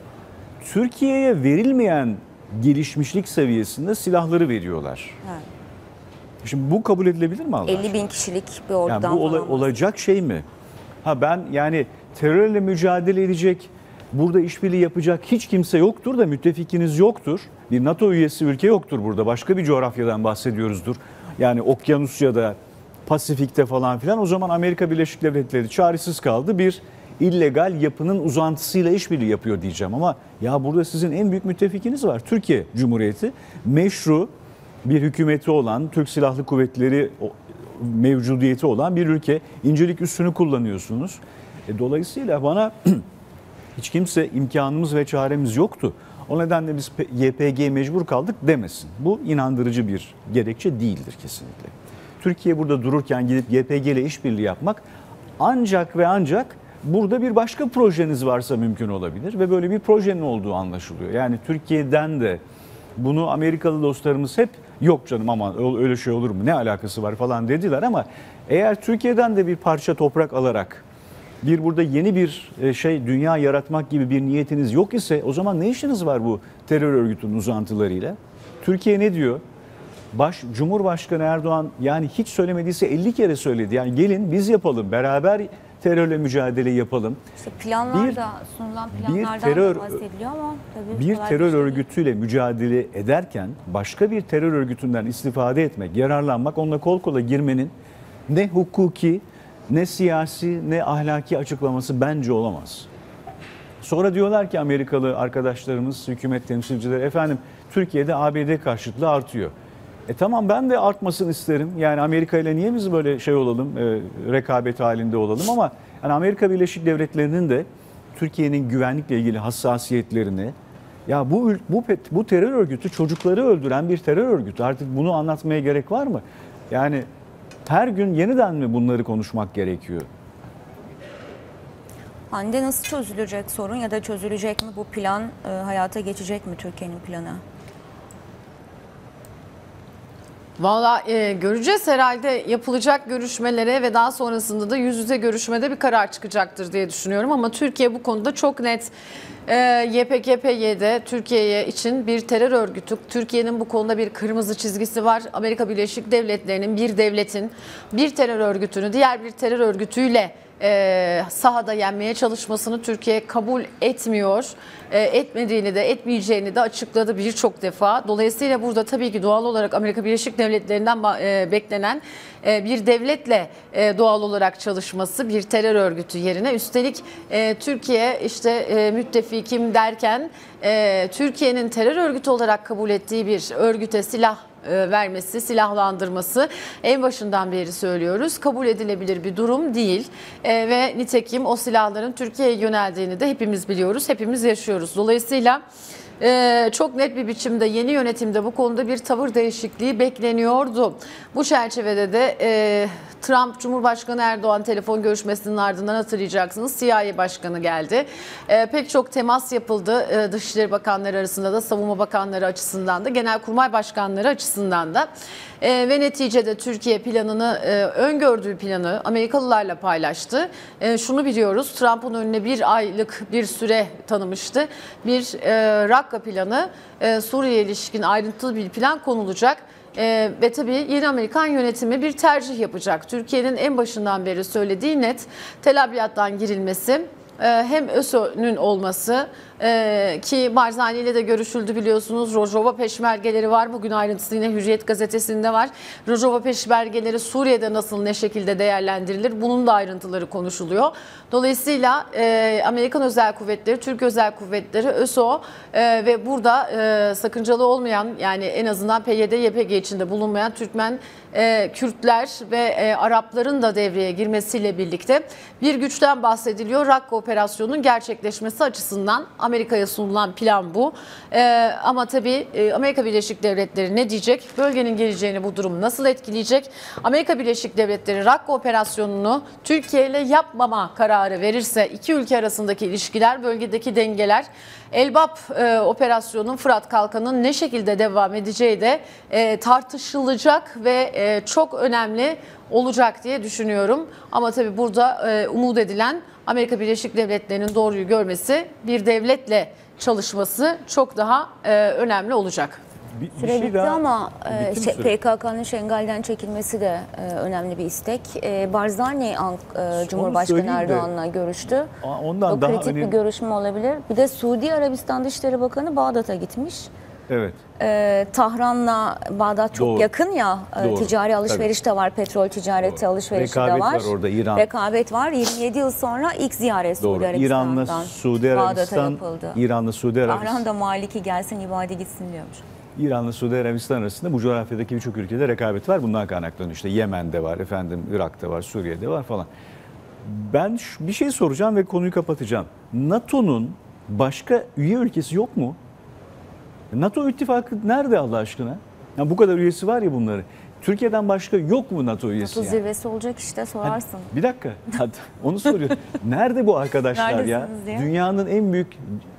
Türkiye'ye verilmeyen gelişmişlik seviyesinde silahları veriyorlar. Evet. Şimdi bu kabul edilebilir mi Allah? 50 bin kişilik bir ordudan yani bu olacak şey mi? Ben yani terörle mücadele edecek, burada işbirliği yapacak hiç kimse yoktur da müttefikiniz yoktur. Bir NATO üyesi ülke yoktur burada. Başka bir coğrafyadan bahsediyoruzdur. Yani Okyanusya'da, Pasifik'te falan filan. O zaman Amerika Birleşik Devletleri çaresiz kaldı. Bir illegal yapının uzantısıyla işbirliği yapıyor diyeceğim. Ama ya burada sizin en büyük müttefikiniz var. Türkiye Cumhuriyeti meşru bir hükümeti olan, Türk Silahlı Kuvvetleri mevcudiyeti olan bir ülke. İncelik üssünü kullanıyorsunuz. Dolayısıyla bana hiç kimse imkanımız ve çaremiz yoktu. O nedenle biz YPG'ye mecbur kaldık demesin. Bu inandırıcı bir gerekçe değildir kesinlikle. Türkiye burada dururken gidip YPG ile işbirliği yapmak ancak ve ancak burada bir başka projeniz varsa mümkün olabilir ve böyle bir projenin olduğu anlaşılıyor. Yani Türkiye'den de bunu Amerikalı dostlarımız hep yok canım aman öyle şey olur mu, ne alakası var falan dediler ama eğer Türkiye'den de bir parça toprak alarak burada yeni bir dünya yaratmak gibi bir niyetiniz yok ise o zaman ne işiniz var bu terör örgütünün uzantılarıyla? Türkiye ne diyor? Cumhurbaşkanı Erdoğan yani hiç söylemediyse 50 kere söyledi. Yani gelin biz yapalım, beraber terörle mücadele yapalım. İşte planlarda sunulan planlardan da bahsediliyor ama tabii bir terör örgütüyle mücadele ederken başka bir terör örgütünden istifade etmek, yararlanmak, onunla kol kola girmenin ne hukuki, ne siyasi, ne ahlaki açıklaması bence olamaz. Sonra diyorlar ki Amerikalı arkadaşlarımız, hükümet temsilcileri, efendim Türkiye'de ABD karşıtlığı artıyor. Tamam, ben de artmasını isterim. Yani Amerika ile niye biz böyle şey olalım, rekabet halinde olalım, ama yani Amerika Birleşik Devletleri'nin de Türkiye'nin güvenlikle ilgili hassasiyetlerini, ya bu terör örgütü çocukları öldüren bir terör örgütü. Artık bunu anlatmaya gerek var mı? Yani her gün yeniden mi bunları konuşmak gerekiyor? Hande, nasıl çözülecek sorun ya da çözülecek mi bu plan, hayata geçecek mi Türkiye'nin planı? Valla göreceğiz, herhalde yapılacak görüşmelere ve daha sonrasında da yüz yüze görüşmede bir karar çıkacaktır diye düşünüyorum. Ama Türkiye bu konuda çok net. YPG-PYD Türkiye için bir terör örgütü. Türkiye'nin bu konuda bir kırmızı çizgisi var. Amerika Birleşik Devletleri'nin bir devletin bir terör örgütünü diğer bir terör örgütüyle sahada yenmeye çalışmasını Türkiye kabul etmiyor. Etmediğini de etmeyeceğini de açıkladı birçok defa. Dolayısıyla burada tabii ki doğal olarak Amerika Birleşik Devletleri'nden beklenen bir devletle doğal olarak çalışması, bir terör örgütü yerine. Üstelik Türkiye işte müttefikim derken Türkiye'nin terör örgütü olarak kabul ettiği bir örgüte silah vermesi, silahlandırması en başından beri söylüyoruz. Kabul edilebilir bir durum değil. Ve nitekim o silahların Türkiye'ye yöneldiğini de hepimiz biliyoruz, hepimiz yaşıyoruz. Dolayısıyla çok net bir biçimde yeni yönetimde bu konuda bir tavır değişikliği bekleniyordu. Bu çerçevede de Trump, Cumhurbaşkanı Erdoğan telefon görüşmesinin ardından hatırlayacaksınız CIA Başkanı geldi. Pek çok temas yapıldı Dışişleri Bakanları arasında da, Savunma Bakanları açısından da, Genelkurmay Başkanları açısından da. Ve neticede Türkiye planını, öngördüğü planı Amerikalılarla paylaştı. Şunu biliyoruz, Trump'ın önüne bir aylık bir süre tanımıştı. Bir Rakka planı, Suriye'ye ilişkin ayrıntılı bir plan konulacak. Ve tabii yeni Amerikan yönetimi bir tercih yapacak. Türkiye'nin en başından beri söylediği net, Tel Abyad'dan girilmesi, hem ÖSO'nun olması ki Barzani ile de görüşüldü biliyorsunuz. Rojava peşmergeleri var. Bugün ayrıntısı yine Hürriyet gazetesinde var. Rojava peşmergeleri Suriye'de nasıl, ne şekilde değerlendirilir? Bunun da ayrıntıları konuşuluyor. Dolayısıyla Amerikan Özel Kuvvetleri, Türk Özel Kuvvetleri, ÖSO ve burada sakıncalı olmayan, yani en azından PYD, YPG içinde bulunmayan Türkmen, Kürtler ve Arapların da devreye girmesiyle birlikte bir güçten bahsediliyor. Rakka operasyonunun gerçekleşmesi açısından Amerika'ya sunulan plan bu. Ama tabii Amerika Birleşik Devletleri ne diyecek? Bölgenin geleceğini bu durum nasıl etkileyecek? Amerika Birleşik Devletleri Rakka operasyonunu Türkiye ile yapmama kararı verirse iki ülke arasındaki ilişkiler, bölgedeki dengeler, Elbap operasyonunun, Fırat Kalkanı'nın ne şekilde devam edeceği de tartışılacak ve çok önemli olacak diye düşünüyorum. Ama tabii burada umut edilen Amerika Birleşik Devletleri'nin doğruyu görmesi, bir devletle çalışması çok daha önemli olacak. Süre bitti ama PKK'nın Şengal'den çekilmesi de önemli bir istek. Barzani Cumhurbaşkanı Erdoğan'la görüştü. Ondan o kritik bir görüşme olabilir. Bir de Suudi Arabistan Dışişleri Bakanı Bağdat'a gitmiş. Evet. Tahran'la Bağdat çok Doğru. yakın ya. Doğru. Ticari alışveriş de var, petrol ticareti Doğru. alışverişi de var. Rekabet var orada, İran. Rekabet var. 27 yıl sonra ilk ziyaret Suudi Arabistan'dan İran'la Suudi Arabistan yapıldı. İran'la Suudi Arabistan. Tahran'da Maliki gelsin, ibade gitsin diyormuş. İran'la Suudi Arabistan arasında bu coğrafyadaki birçok ülkede rekabet var. Bundan kaynaklanıyor. İşte Yemen'de var, Irak'ta var, Suriye'de var falan. Ben bir şey soracağım ve konuyu kapatacağım. NATO'nun başka üye ülkesi yok mu? NATO ittifakı nerede Allah aşkına? Ya bu kadar üyesi var ya bunları. Türkiye'den başka yok mu NATO üyesi? NATO zirvesi olacak işte, sorarsın. Bir dakika. Onu soruyorum. Nerede bu arkadaşlar ya? Diye. Dünyanın en büyük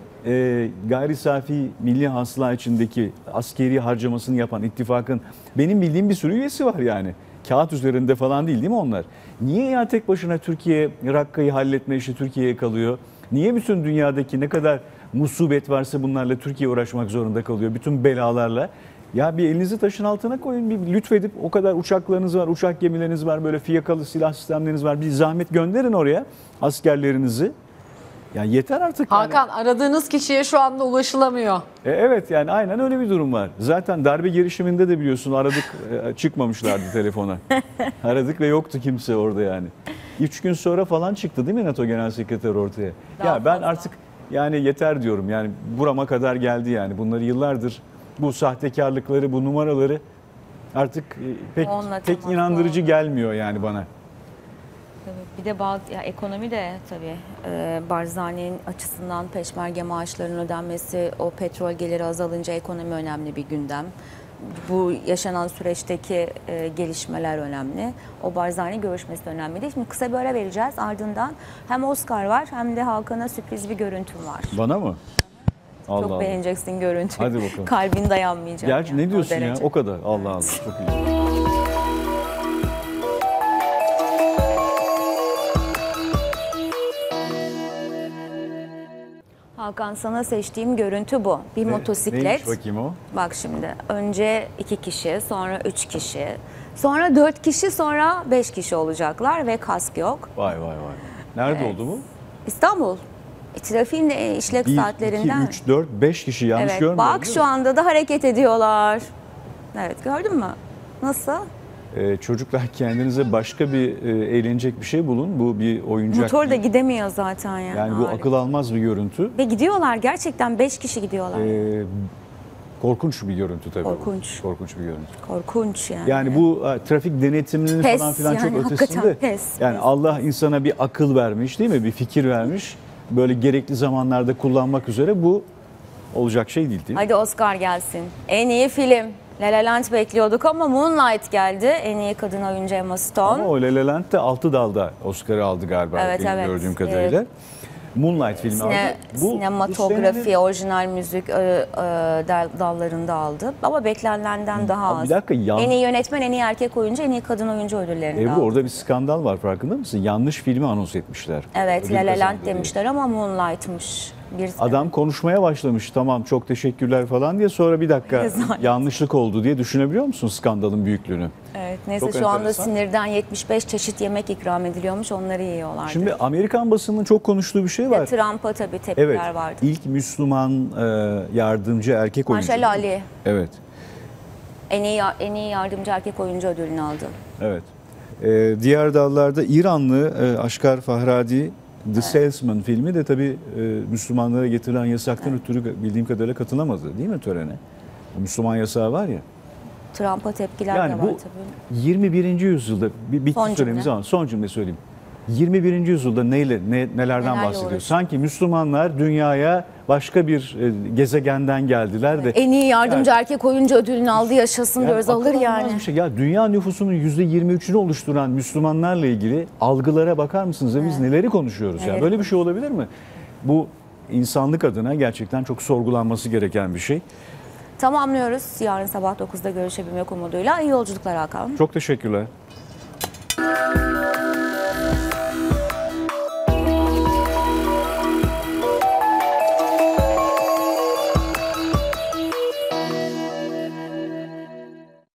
gayri safi milli hasıla içindeki askeri harcamasını yapan ittifakın benim bildiğim bir sürü üyesi var yani. Kağıt üzerinde falan değil mi onlar? Niye ya tek başına Türkiye Rakka'yı halletme işi Türkiye'ye kalıyor? Niye bütün dünyadaki ne kadar musibet varsa bunlarla Türkiye uğraşmak zorunda kalıyor? Bütün belalarla. Ya bir elinizi taşın altına koyun, bir lütfedip o kadar uçaklarınız var, uçak gemileriniz var, böyle fiyakalı silah sistemleriniz var. Bir zahmet gönderin oraya askerlerinizi. Ya yeter artık. Hakan, aradığınız kişiye şu anda ulaşılamıyor. Evet, yani aynen öyle bir durum var. Zaten darbe girişiminde de biliyorsun aradık, çıkmamışlardı telefona. Aradık ve yoktu kimse orada yani. 3 gün sonra falan çıktı değil mi NATO Genel Sekreteri ortaya? Ya ben artık yani yeter diyorum, yani burama kadar geldi yani. Bunları yıllardır, bu sahtekarlıkları, bu numaraları Artık pek Onunla pek temas inandırıcı oldu. gelmiyor yani bana. Tabii. Bir de ekonomi de tabii Barzani'nin açısından peşmerge maaşlarının ödenmesi, o petrol geliri azalınca ekonomi önemli bir gündem. Bu yaşanan süreçteki gelişmeler önemli. O Barzani görüşmesi önemli. Şimdi kısa bir ara vereceğiz. Ardından hem Oscar var hem de Hakan'a sürpriz bir görüntüm var. Bana mı? Allah Çok Allah. beğeneceksin görüntüyü. Hadi bakalım. Kalbin dayanmayacak. Gerçi yani, ne diyorsun ya? derece. O kadar. Allah Allah. Çok iyi. Hakan, sana seçtiğim görüntü bu. Bir motosiklet. Neymiş bakayım o? Bak şimdi önce 2 kişi, sonra 3 kişi, sonra 4 kişi, sonra 5 kişi olacaklar ve kask yok. Vay vay vay. Nerede oldu bu? İstanbul. Trafiğin işlek 1, 2, saatlerinden. 3, 4, 5 kişi yanlış Evet, görmüyorum. bak değil şu mi? anda da hareket ediyorlar. Evet, gördün mü? Nasıl? Çocuklar kendinize başka bir eğlenecek bir şey bulun. Bu bir oyuncak. Motor da değil. gidemiyor zaten yani. Yani bu akıl almaz bir görüntü. Ve gidiyorlar gerçekten 5 kişi gidiyorlar. Korkunç bir görüntü tabii. Korkunç. Korkunç bir görüntü. Korkunç yani. Yani bu trafik denetiminin Pes falan filan yani, çok hakikaten ötesinde. pes, Yani pes. Allah insana bir akıl vermiş değil mi? Bir fikir vermiş. Böyle gerekli zamanlarda kullanmak üzere bu olacak şey değil mi? Hadi Oscar gelsin. En iyi film. La La Land bekliyorduk ama Moonlight geldi. En iyi kadın oyuncu Emma Stone. Ama o La La Land de 6 dalda Oscar'ı aldı galiba Evet, benim evet. gördüğüm kadarıyla. Moonlight filmi aldı. Sinematografi, senenin- orijinal müzik dallarında aldı. Ama beklenilenden daha Abi az. bir dakika, En iyi yönetmen, en iyi erkek oyuncu, en iyi kadın oyuncu ödüllerini Ebru aldı. orada bir skandal var, farkında mısın? Yanlış filmi anons etmişler. Evet, Ödül La La Land kazandı diye. demişler ama Moonlight'mış. Adam konuşmaya başlamış, tamam çok teşekkürler falan diye, sonra bir dakika Rezalet. yanlışlık oldu diye. Düşünebiliyor musun skandalın büyüklüğünü? Evet, neyse Çok şu anda enteresan. sinirden 75 çeşit yemek ikram ediliyormuş, onları yiyorlardı. Şimdi Amerikan basının çok konuştuğu bir şey var. Trump'a tabii tepkiler Evet, vardı. ilk Müslüman yardımcı erkek oyuncu. Marshall Ali Evet, en iyi yardımcı erkek oyuncu ödülünü aldı. evet. Diğer dallarda İranlı Aşkar Fahradi The Salesman filmi de tabii Müslümanlara getirilen yasaktan ötürü bildiğim kadarıyla katılamadı değil mi törene? Müslüman yasağı var ya. Trump'a tepkiler Yani de var bu tabii. 21. yüzyılda bitti Son süremiz cümle. ama son cümle söyleyeyim. 21. yüzyılda nelerden Nelerle bahsediyor? uğraşıyor? Sanki Müslümanlar dünyaya başka bir gezegenden geldiler de. En iyi yardımcı erkek oyuncu ödülünü aldı, yaşasın Yani diyoruz, akıl alır almaz yani. bir şey. Ya dünya nüfusunun %23'ünü oluşturan Müslümanlarla ilgili algılara bakar mısınız? Ya biz neleri konuşuyoruz ya? Neleri Böyle bir şey olabilir mi? Bu insanlık adına gerçekten çok sorgulanması gereken bir şey. Tamamlıyoruz. Yarın sabah 9'da görüşebilmek umuduyla. İyi yolculuklar Hakan. Çok teşekkürler.